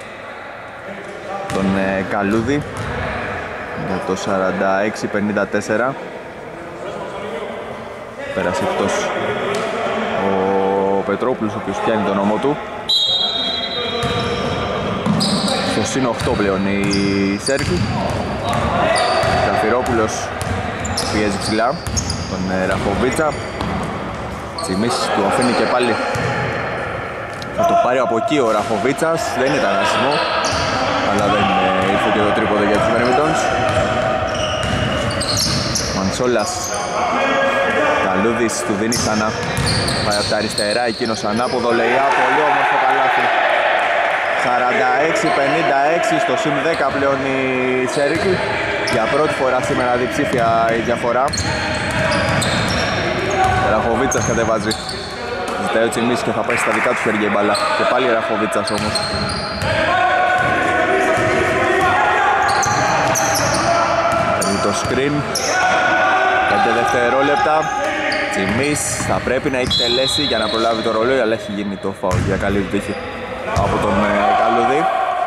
τον Καλούδη για το 46-54. Πέρασε εκτός ο Πετρόπουλος, ο οποίος πιάνει τον ώμο του. Στο συν 8 πλέον η Circle. Ζαφυρόπουλος πιέζει ψηλά τον Ραχοβίτσα. Τσιμής του αφήνει και πάλι. Θα το πάρει από εκεί ο Ραχοβίτσας, δεν ήταν άσχημο, αλλά δεν ήρθε και το τρίποδο για τους Μέρμιντονς. Μανσόλας, Καλούδης του δίνει ξανά, πάει από τα αριστερά, εκείνος ανάποδο λεϊά, πολύ όμορφο καλάθι. 46-56 στο ΣΥΜ 10 πλέον η Σέρικη, για πρώτη φορά σήμερα διψήφια η διαφορά. Ραχοβίτσας κατεβάζει. Ζητάει ο Τσιμής και θα πάει στα δικά του χέρια η μπάλα. Και πάλι Ραχοβίτσας όμως. Παίρνει το screen. 5 δευτερόλεπτα. Τσιμής θα πρέπει να εκτελέσει για να προλάβει το ρολόι, αλλά έχει γίνει το φάουλ για καλή του τύχη από τον Καλούδη.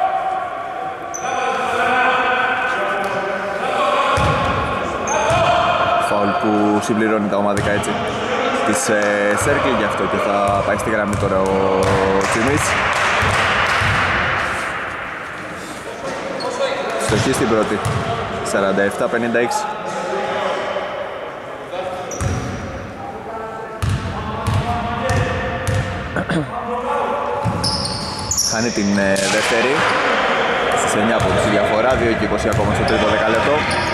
Φάουλ που συμπληρώνει τα ομαδικά έτσι της Σέρκλη, γι' αυτό και θα πάει στη γραμμή τώρα ο Τσιμής. Στοχή στην πρώτη, 47-56. Χάνει την δεύτερη, στις 9 από τη διαφορά, 2-20 ακόμα στο τρίτο δεκαλέπτο.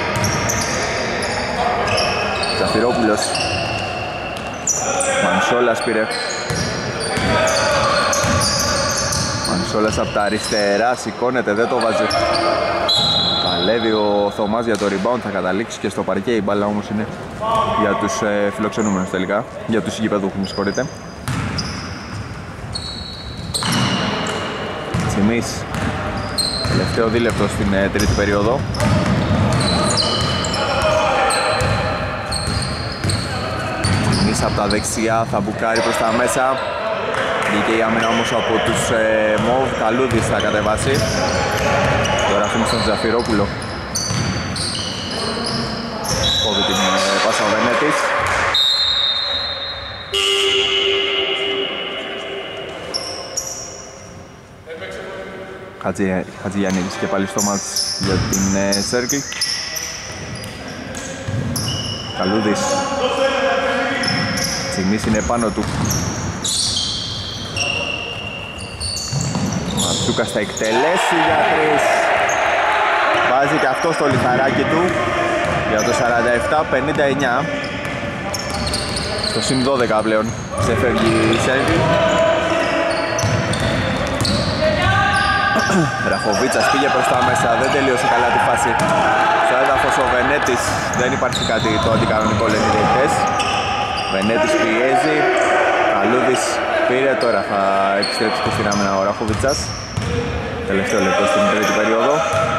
Ζαφυρόπουλος, Μανσόλας πήρε. Μανσόλας από τα αριστερά, σηκώνεται, δεν το βάζει. Παλεύει ο Θωμάς για το rebound, θα καταλήξει και στο παρκέ. Η μπάλα όμως είναι για τους φιλοξενούμενους τελικά, για τους γηπεδούχους, με συγχωρείτε. Τσιμής, τελευταίο δίλεπτο στην τρίτη περίοδο. Τσιμής από τα δεξιά θα μπουκάρει προς τα μέσα. Βγήκε η άμυνα όμως από τους Μοβ. Καλούδης θα κατεβάσει. Τώρα αφήνει στον Ζαφυρόπουλο. Κόβει την πάσα ο Βενέτης. Χατζηγιαννίδης και πάλι στο μάτς για την Σέρκλ. Καλούδης. Τσιμής είναι πάνω του. Ματσούκας θα εκτελέσει για 3. Βάζει και αυτό στο λιθαράκι του για το 47-59. Στο συν 12 πλέον ξεφεύγει η Σέρκλ. Ραχοβίτσας πήγε προς τα μέσα, δεν τελείωσε καλά τη φάση. Στο έδαφος ο Βενέτης, δεν υπάρχει κάτι το αντικανονικό, λένε οι διαιτητές. Βενέτης πιέζει, Καλούδης πήρε, τώρα θα επιστρέψει και στην άμυνα ο Ραχοβίτσας. Τελευταίο λεπτό στην τρίτη περίοδο.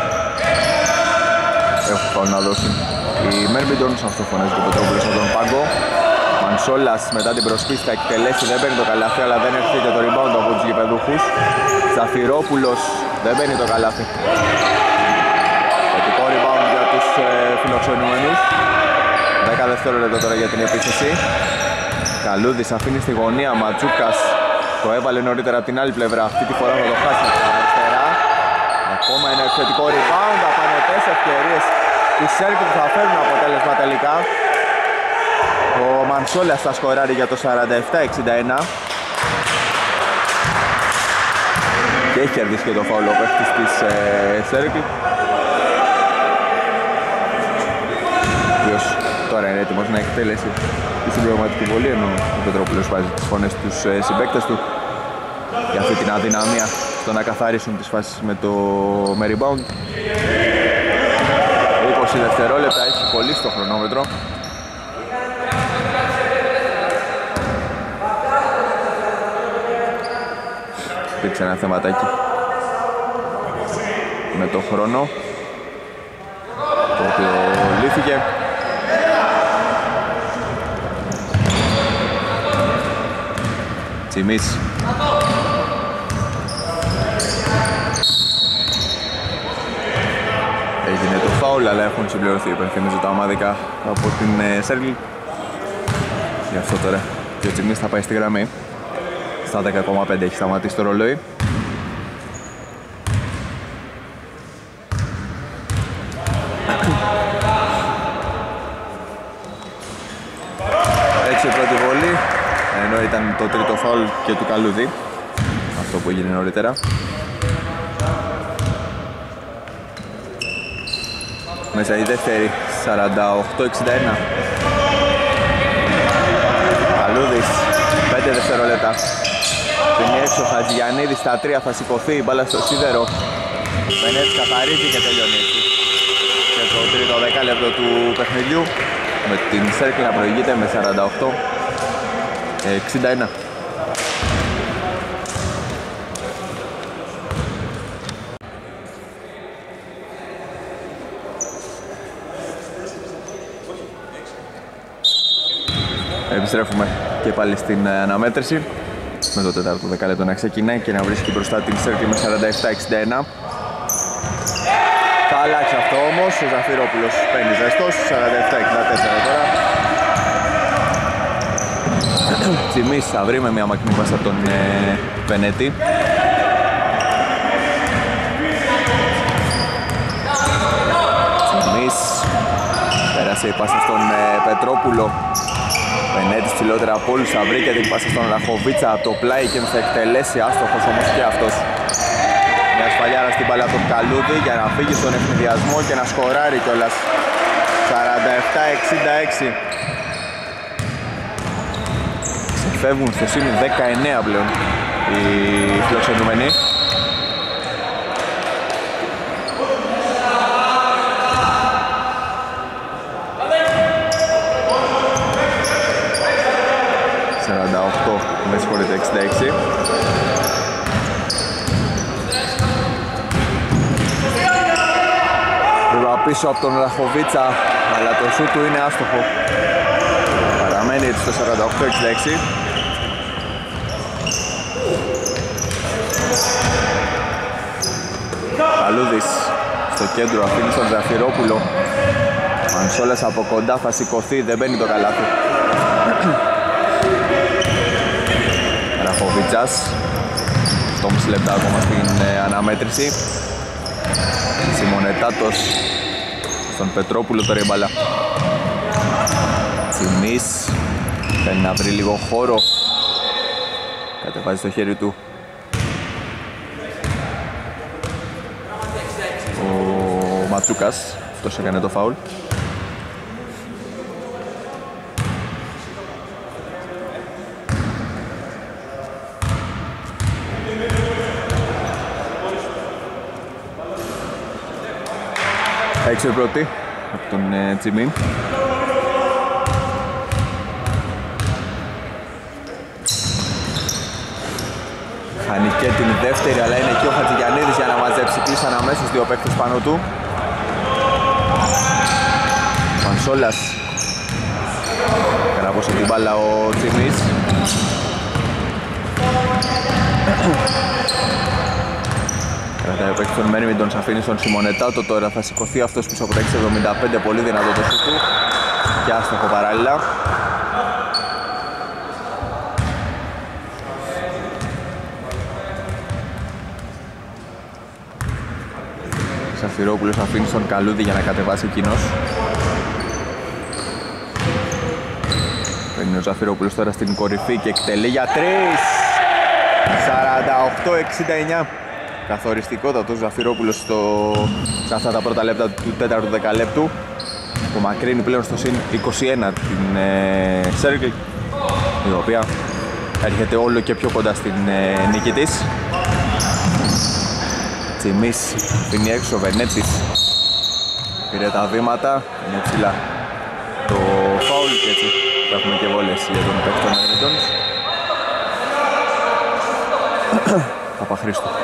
Έχουν πάω να δώσουν οι Μέρμπιντονς, αυτό φωνάζει και ο Πετρόπουλος από τον πάγκο. Μανσόλας μετά την προσπίση θα εκτελέσει, δεν παίρνει το καλάθι, αλλά δεν έρχεται και το rebound από τους γηπεδούχους. Ζαφυρόπουλος, δεν παίρνει το καλάθι. Θετικό rebound για τους φιλοξενούμενους. 10 δευτερόλεπτα τώρα για την επίθεση. Καλούδης αφήνει στη γωνία, Ματζούκας το έβαλε νωρίτερα από την άλλη πλευρά. Αυτή τη φορά θα το χάσει από την αριστερά. Ακόμα ένα επιθετικό rebound, απανωτές ευκαιρίες της Σέρκλ που θα φέρουν αποτέλεσμα τελικά. Ο Μανσόλας θα σκοράρει για το 47-61 και έχει κερδίσει και το φάουλο ο παίχτης της Σέρκλ, ο οποίος τώρα είναι έτοιμος να εκτέλεσει τη συμπληρωματική βολή, ενώ ο Πετρόπουλος βάζει τις φωνές στους συμπαίκτες του για αυτή την αδυναμία στο να καθαρίσουν τις φάσεις με rebound. 20 δευτερόλεπτα, έχει πολύ στο χρονόμετρο. Υπήρξε ένα θεματάκι με το χρόνο, το οποίο λύθηκε. Τσιμής. Έγινε το φάουλ, αλλά έχουν συμπληρωθεί, υπενθυμίζω, τα ομαδικά από την Σέρκλ. Γι' αυτό τώρα και ο Τσιμής θα πάει στη γραμμή. Στα 10,5 έχει σταματήσει το ρολόι. ήταν το τρίτο φάουλ και του Καλούδη, αυτό που έγινε νωρίτερα. Μέσα η δεύτερη, 48-61. Καλούδης, 5 δευτερόλεπτα. Πίνει έξω ο Χατζηγιαννίδης, στα 3 θα σηκωθεί η μπάλα στο σίδερο. Βενέτης καθαρίζει και τελειώνει έτσι. Και το τρίτο δεκάλεπτο του παιχνιδιού, με την Σέρκλ να προηγείται με 48-61. Επιστρέφουμε και πάλι στην αναμέτρηση, με το τέταρτο δεκάλεπτο να ξεκινάει και να βρίσκει μπροστά την Σέρκλ με 47-61. Θα αλλάξει αυτό όμως, ο Ζαφυρόπουλος παίρνει ζεστός, 47-64 τώρα. Τσιμής θα βρει με μια μακρινή πάσα τον Πενέτη. Τσιμής, πέρασε η πάσα στον Πετρόπουλο. Πενέτης ψηλότερα από όλους, θα βρει και την πάσα στον Ραχοβίτσα από το πλάι και θα εκτελέσει, άστοχος όμως και αυτός. Μια σφαλιάρα στην μπάλα από τον Καλούδη για να φύγει στον ευνηδιασμό και να σκοράρει κιόλας. 47-66. Ξεφεύγουν στο σημείο 19 πλέον οι φιλοξενούμενοι. Με συγχωρείτε, 66. Βέβαια πίσω από τον Ραχοβίτσα, αλλά το σούτ του είναι άστοχο. Παραμένει έτσι στο 48-66. Καλούδης στο κέντρο, αφήνει στον Ζαφυρόπουλο. Μανσόλας από κοντά θα σηκωθεί, δεν μπαίνει το καλάθι. Ραχοβίτσας, 8,5 λεπτά ακόμα στην αναμέτρηση. Σιμονετάτος στον Πετρόπουλο, τώρα η μπάλα. Τσιμής, θέλει να βρει λίγο χώρο. Κατεβάζει το χέρι του ο Ματσούκας, αυτός έκανε το φάουλ. Έξω η πρώτη από τον Τσιμίν. Χάνει και την δεύτερη, αλλά είναι και ο Χατζηγιαννίδης για να μαζέψει. Κλείσαν αμέσως δύο παίκτες πάνω του. Μανσόλας. Καράβωσε την μπάλα ο Τσιμής. Κρατάει ο παίκτης των Μέρμιντον, αφήνει στον Σιμονετάτο, τώρα θα σηκωθεί αυτός πίσω από τα 6.75, πολύ δυνατό το σούτ του και άστοχο παράλληλα. Ζαφυρόπουλος αφήνει στον Καλούδη για να κατεβάσει εκείνος. Παίρνει ο Ζαφυρόπουλος τώρα στην κορυφή και εκτελεί για 3. 48-69. Καθοριστικότατος Ζαφυρόπουλος σε αυτά τα πρώτα λεπτά του τέταρτου δεκαλέπτου, που μακρύνει πλέον στο συν 21 την Circle, η οποία έρχεται όλο και πιο κοντά στην νίκη της. Τσιμής πίνει έξω, Βενέτης πήρε τα βήματα, είναι ψηλά το φάουλ και έτσι θα έχουμε και βόλες για τον παίκτη των Μέρμιντον. Παπαχρήστου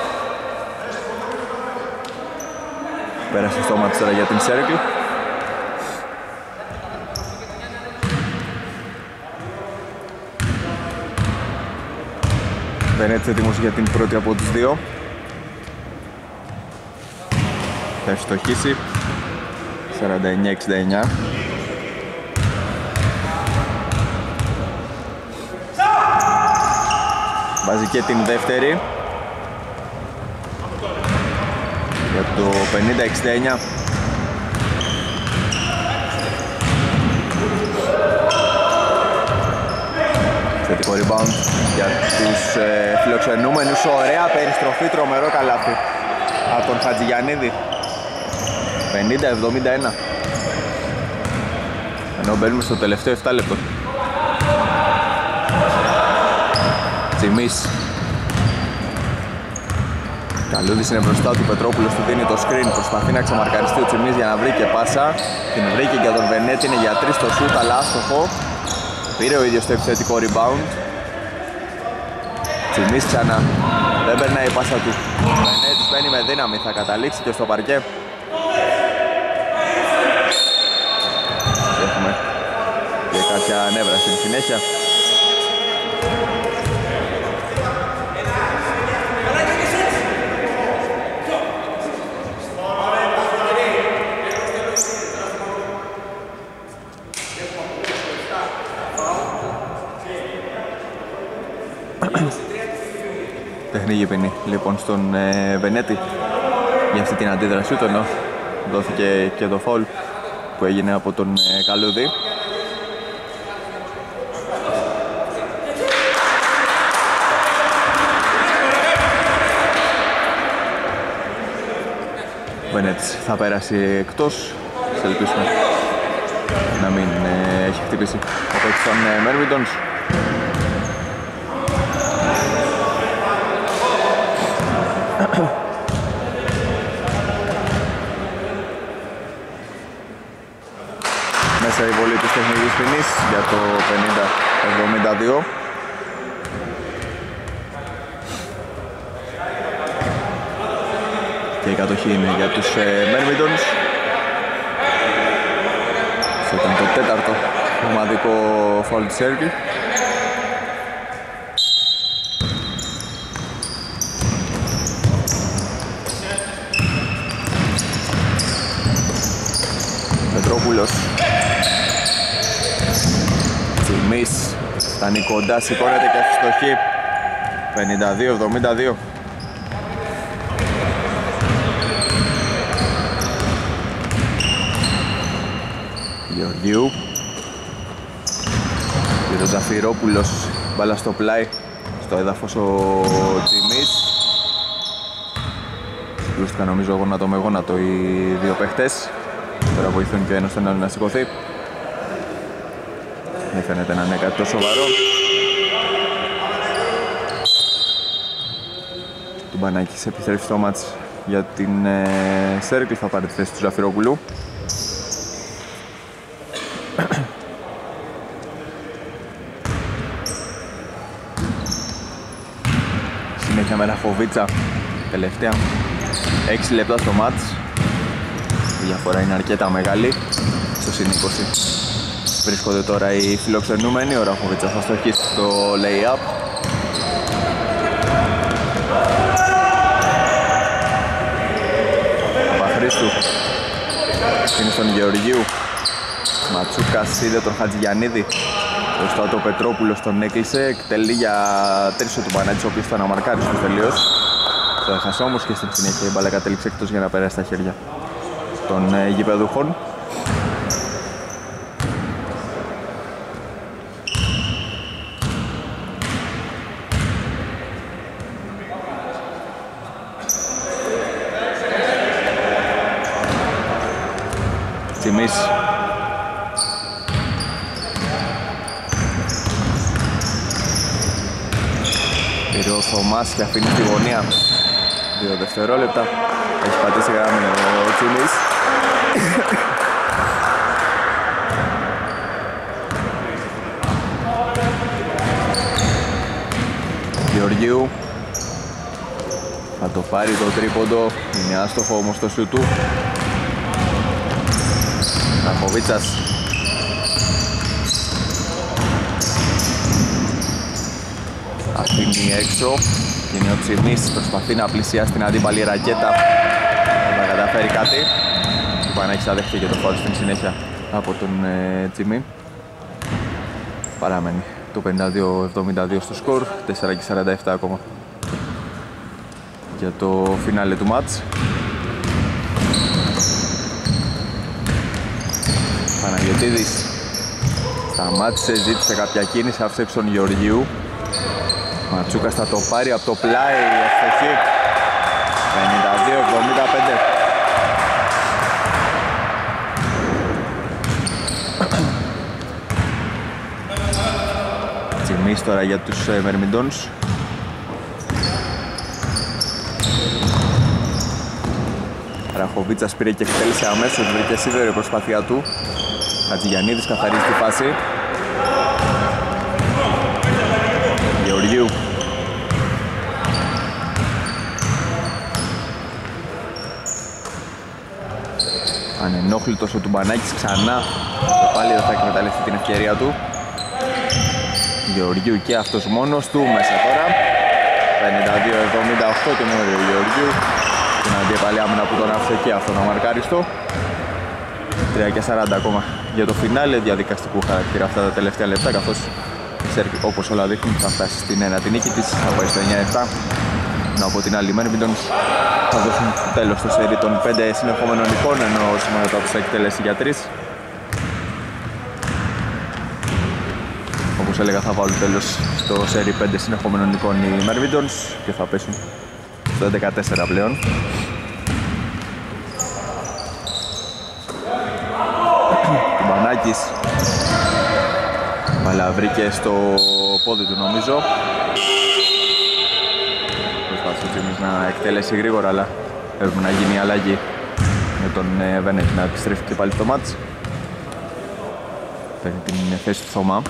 πέρασε στο μάτι τώρα για την Circle. Βενέτης έτοιμος για την πρώτη από τις δύο. Θα ευστοχίσει 49-69. Βάζει και την δεύτερη για το 50-69. επιθετικό rebound για τους φιλοξενούμενους. Ωραία περιστροφή, τρομερό καλάθι από τον Χατζηγιαννίδη. 50-71. Ενώ μπαίνουμε στο τελευταίο 7 λεπτό. Τσιμής. Καλούδης είναι μπροστά του, Πετρόπουλος του δίνει το screen, προσπαθεί να ξεμαρκαριστεί ο Τσιμής για να βρει και πάσα. Την βρήκε για τον Βενέτη, είναι για 3 στο σούτ, αλλά άστοχο. Πήρε ο ίδιος το επιθετικό rebound. Τσιμής ξανά, δεν περνάει η πάσα του. Βενέτης μπαίνει με δύναμη, θα καταλήξει και στο παρκέ. Έχουμε και κάποια νεύρα στην συνέχεια. Τεχνική ποινή λοιπόν στον Βενέτη για αυτή την αντίδρασή του, ενώ δόθηκε και το φαουλ που έγινε από τον Καλούδη. Βενέτης θα πέρασει εκτός, σε ελπίσουμε να μην έχει χτυπήσει ο παίκτης των Μέρμιντονς. Μέσα η βολή της τεχνικής ποινής για το 50-72. Και η κατοχή είναι για τους Μέρμιντονς. Αυτό ήταν το τέταρτο ομαδικό φαουλ της Σέρκη. Πετρόπουλος. Τσιμής φτάνει κοντά, σηκώνεται και αστοχή. 52-72. Γεωργίου. Και ο Ζαφυρόπουλος, μπάλα στο πλάι, στο έδαφος ο Τσιμής. Συγκρούστηκαν νομίζω γόνατο με γόνατο οι δύο παίχτες. Τώρα βοηθούν και ο ένας τον άλλο να σηκωθεί. Δεν φαίνεται να είναι κάτι τόσο σοβαρό. Του Μπανάκης επιστρέφει στο μάτς για την Σέρκλ, θα πάρει τη θέση του Ζαφυρόπουλου. Συνέχεια με Ραχοβίτσα, τελευταία 6 λεπτά στο μάτς. Η διαφορά είναι αρκετά μεγάλη, στο συν 20. Βρίσκονται τώρα οι φιλοξενούμενοι, ο Ραχοβίτσα θα στοχίσει στο lay-up. Παχρίστου είναι στον Γεωργίου. Ματσούκας είδε τον Χατζηγιαννίδη. Μπροστά το Πετρόπουλος τον έκλεισε, εκτελεί για τρίσο του Μπανάτης, ο οποίος ήταν αμαρκάριστος τελείως. Το έχασε όμως και στην συνέχεια η μπάλα κατέληξε εκτός για να περάσει στα χέρια των γηπεδούχων. Τσιμής. Πήρε ο Θωμάς και αφήνει τη γωνία. 2 δευτερόλεπτα. Έχει πατήσει γραμμή ο Τσιμής. Γεωργίου. Θα το πάρει το τρίποντο. Είναι άστοχο όμως το σούτ του. Ραχοβίτσας. Αφήνει έξω. Και είναι ο Τσιμής, προσπαθεί να πλησιάσει την αντίπαλη ρακέτα. Δεν θα καταφέρει κάτι. Ο Πανάκης θα δεχτεί και το φάουλ στην συνέχεια από τον Τσιμί. Παραμένει το 52-72 στο σκορ. 4:47 ακόμα για το φινάλε του μάτς. Παναγιωτίδης. Σταμάτησε, ζήτησε κάποια κίνηση, άφησε έξω τον Γεωργίου. Ματσούκας θα το πάρει από το πλάι, ευτυχή. 52-75. Τσιμής τώρα για τους Μερμιντόνς. Ραχοβίτσας πήρε και εκτέλεσε αμέσως, βρήκε σίδερο η προσπάθειά του. Χατζηγιαννίδης καθαρίζει τη φάση. Γεωργίου. Ανενόχλητος ο Τουμπανάκης ξανά. Πάλι δεν θα εκμεταλλευτεί την ευκαιρία του. Γεωργίου και αυτός μόνος του, μέσα τώρα. 52-78 το νούμερο Γεωργίου. Την αντιεπαλή άμυνα που τον άφησε και αυτόν αμαρκάριστο. 3:40 ακόμα για το φινάλε διαδικαστικού χαρακτήρα αυτά τα τελευταία λεπτά, καθώς η Σέρκη, όπως όλα δείχνουν, θα φτάσει στην ένατη νίκη της, θα πάει στο 9-7. Ενώ από την άλλη Μέρμιντονς θα δώσουν τέλος στο σερί των 5 συνεχόμενων νικών, ενώ ο Σιμανοτόπουλος θα εκτελέσει για 3. Όπως έλεγα, θα βάλουν τέλος στο σερί 5 συνεχόμενων νικών οι Μέρμιντονς και θα πέσουν στο 14 πλέον. Τουμπανάκης, αλλά βρήκε στο πόδι του νομίζω. Προσπάθησε ο Τζίμις να εκτελέσει γρήγορα, αλλά έπρεπε να γίνει αλλαγή με τον Βένετ να επιστρέφει και πάλι στο μάτς. Παίρνει την θέση του Θωμά.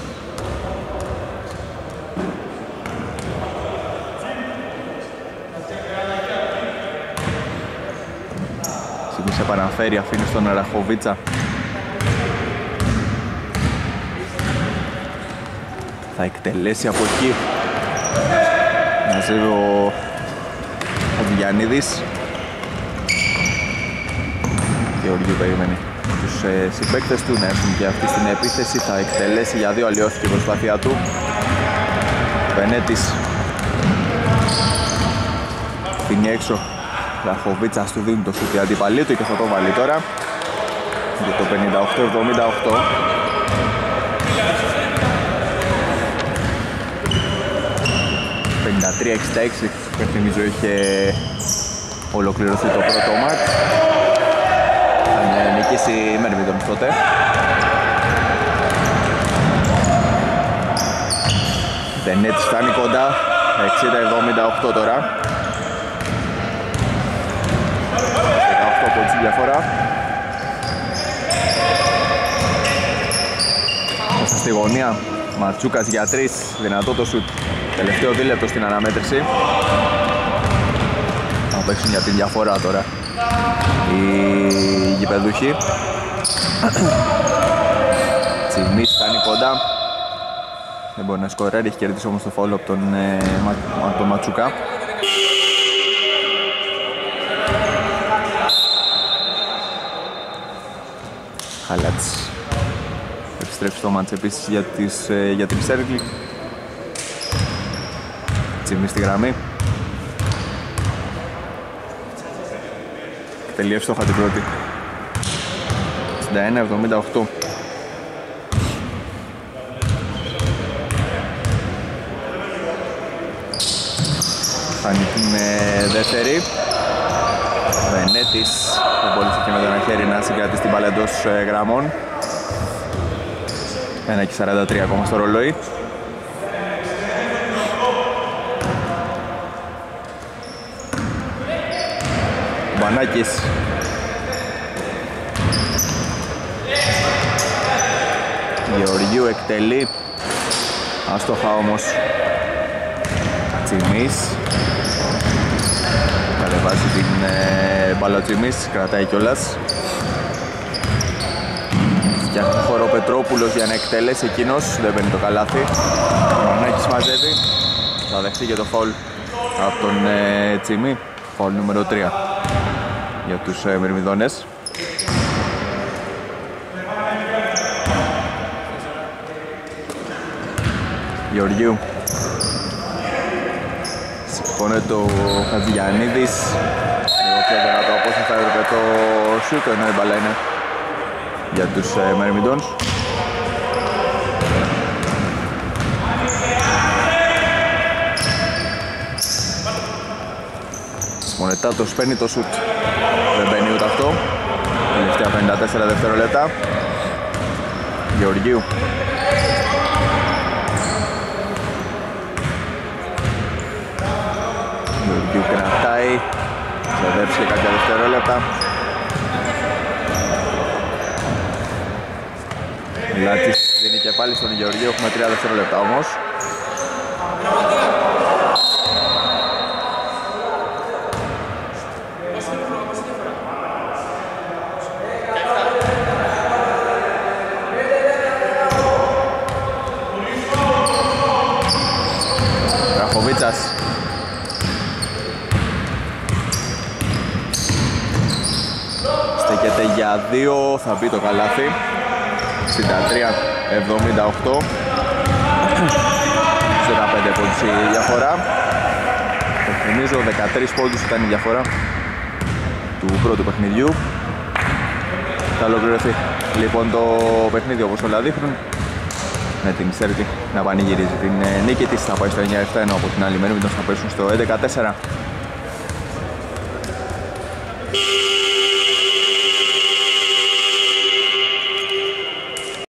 Τζίμις επαναφέρει, αφήνει στον Ραχοβίτσα. Θα εκτελέσει από εκεί. Μαζεύει ο Χατζηγιαννίδης. Γεωργίου περιμένει τους συμπαίκτες του να έρθουν και αυτοί στην επίθεση. Θα εκτελέσει για 2, αλλοιώθηκε η προσπάθειά του. Βενέτης φύγει έξω. Ραχοβίτσας του δίνει το σούτ αντίπαλή του και θα το βάλει τώρα για το 58-78. Παιχνίζω είχε ολοκληρωθεί το πρώτο μάτς. Θα νικήσει η Μέρμιντονς τότε. Βενέτης φτάνει κοντά, 60-78 τώρα. 18 πόντους διαφορά. Μέσα στη γωνία, Ματσούκας για 3, δυνατό το σουτ. Τελευταίο δίλεπτο στην αναμέτρηση. Θα παίξουν για τη διαφορά τώρα οι γηπεδούχοι. Τσιμής φτάνει κοντά. Δεν μπορεί να σκοράρει, έχει κερδίσει όμως το φάουλ από τον Ματσούκα. Χαλάτς επιστρέφει στο μάτς επίσης για την Σέρκλη. Τσιμής στη γραμμή. Τελείωσε το την πρώτη. 61-78. Φτάνει την δεύτερη. Βενέτης δεν μπορούσε και με το ένα χέρι να συγκρατήσει την μπάλα εντός γραμμών. 1:43 ακόμα στο ρολόι. Μπανάκης. Γεωργίου εκτελεί. Άστοχα όμως. Τσιμής. Κατεβάζει την μπάλα Τσιμής, κρατάει κιόλας. Φτιάχνει χώρο ο Πετρόπουλος για να εκτελέσει εκείνος, δεν μπαίνει το καλάθι. Ο Μπανάκης μαζεύει. Θα δεχτεί και το φαουλ από τον Τσιμί. Φαουλ νούμερο 3 για τους Μυρμηδόνες. Γεωργίου. Σηκώνεται ο Χατζηγιαννίδης. Λίγο πιο δυνατό από όσο θα έπρεπε το σούτ, ενώ η μπάλα είναι για τους Μερμιντόνς. Μονετάτος παίρνει το σουτ. Δεν μπαίνει ούτε αυτό. Τελευταία 54 δευτερόλεπτα. Γεωργίου. Γεωργίου κρατάει. Ξοδέψει και κάποια δευτερόλεπτα. Λάτης δίνει και πάλι στον Γεωργίου. Έχουμε 3 δευτερόλεπτα όμως. Ραχοβίτσας. Στέκεται για 2, θα μπει το καλάθι. 63-78. 15 πόντους η διαφορά. Θυμίζω 13 πόντους ήταν η διαφορά του πρώτου παιχνιδιού. Θα ολοκληρωθεί λοιπόν το παιχνίδι όπως όλα δείχνουν, με την Celtic να πανηγυρίζει την νίκη της. Θα πάει στο 9-7, ενώ από την άλλη Myrmidons θα πέσουν στο 11-4.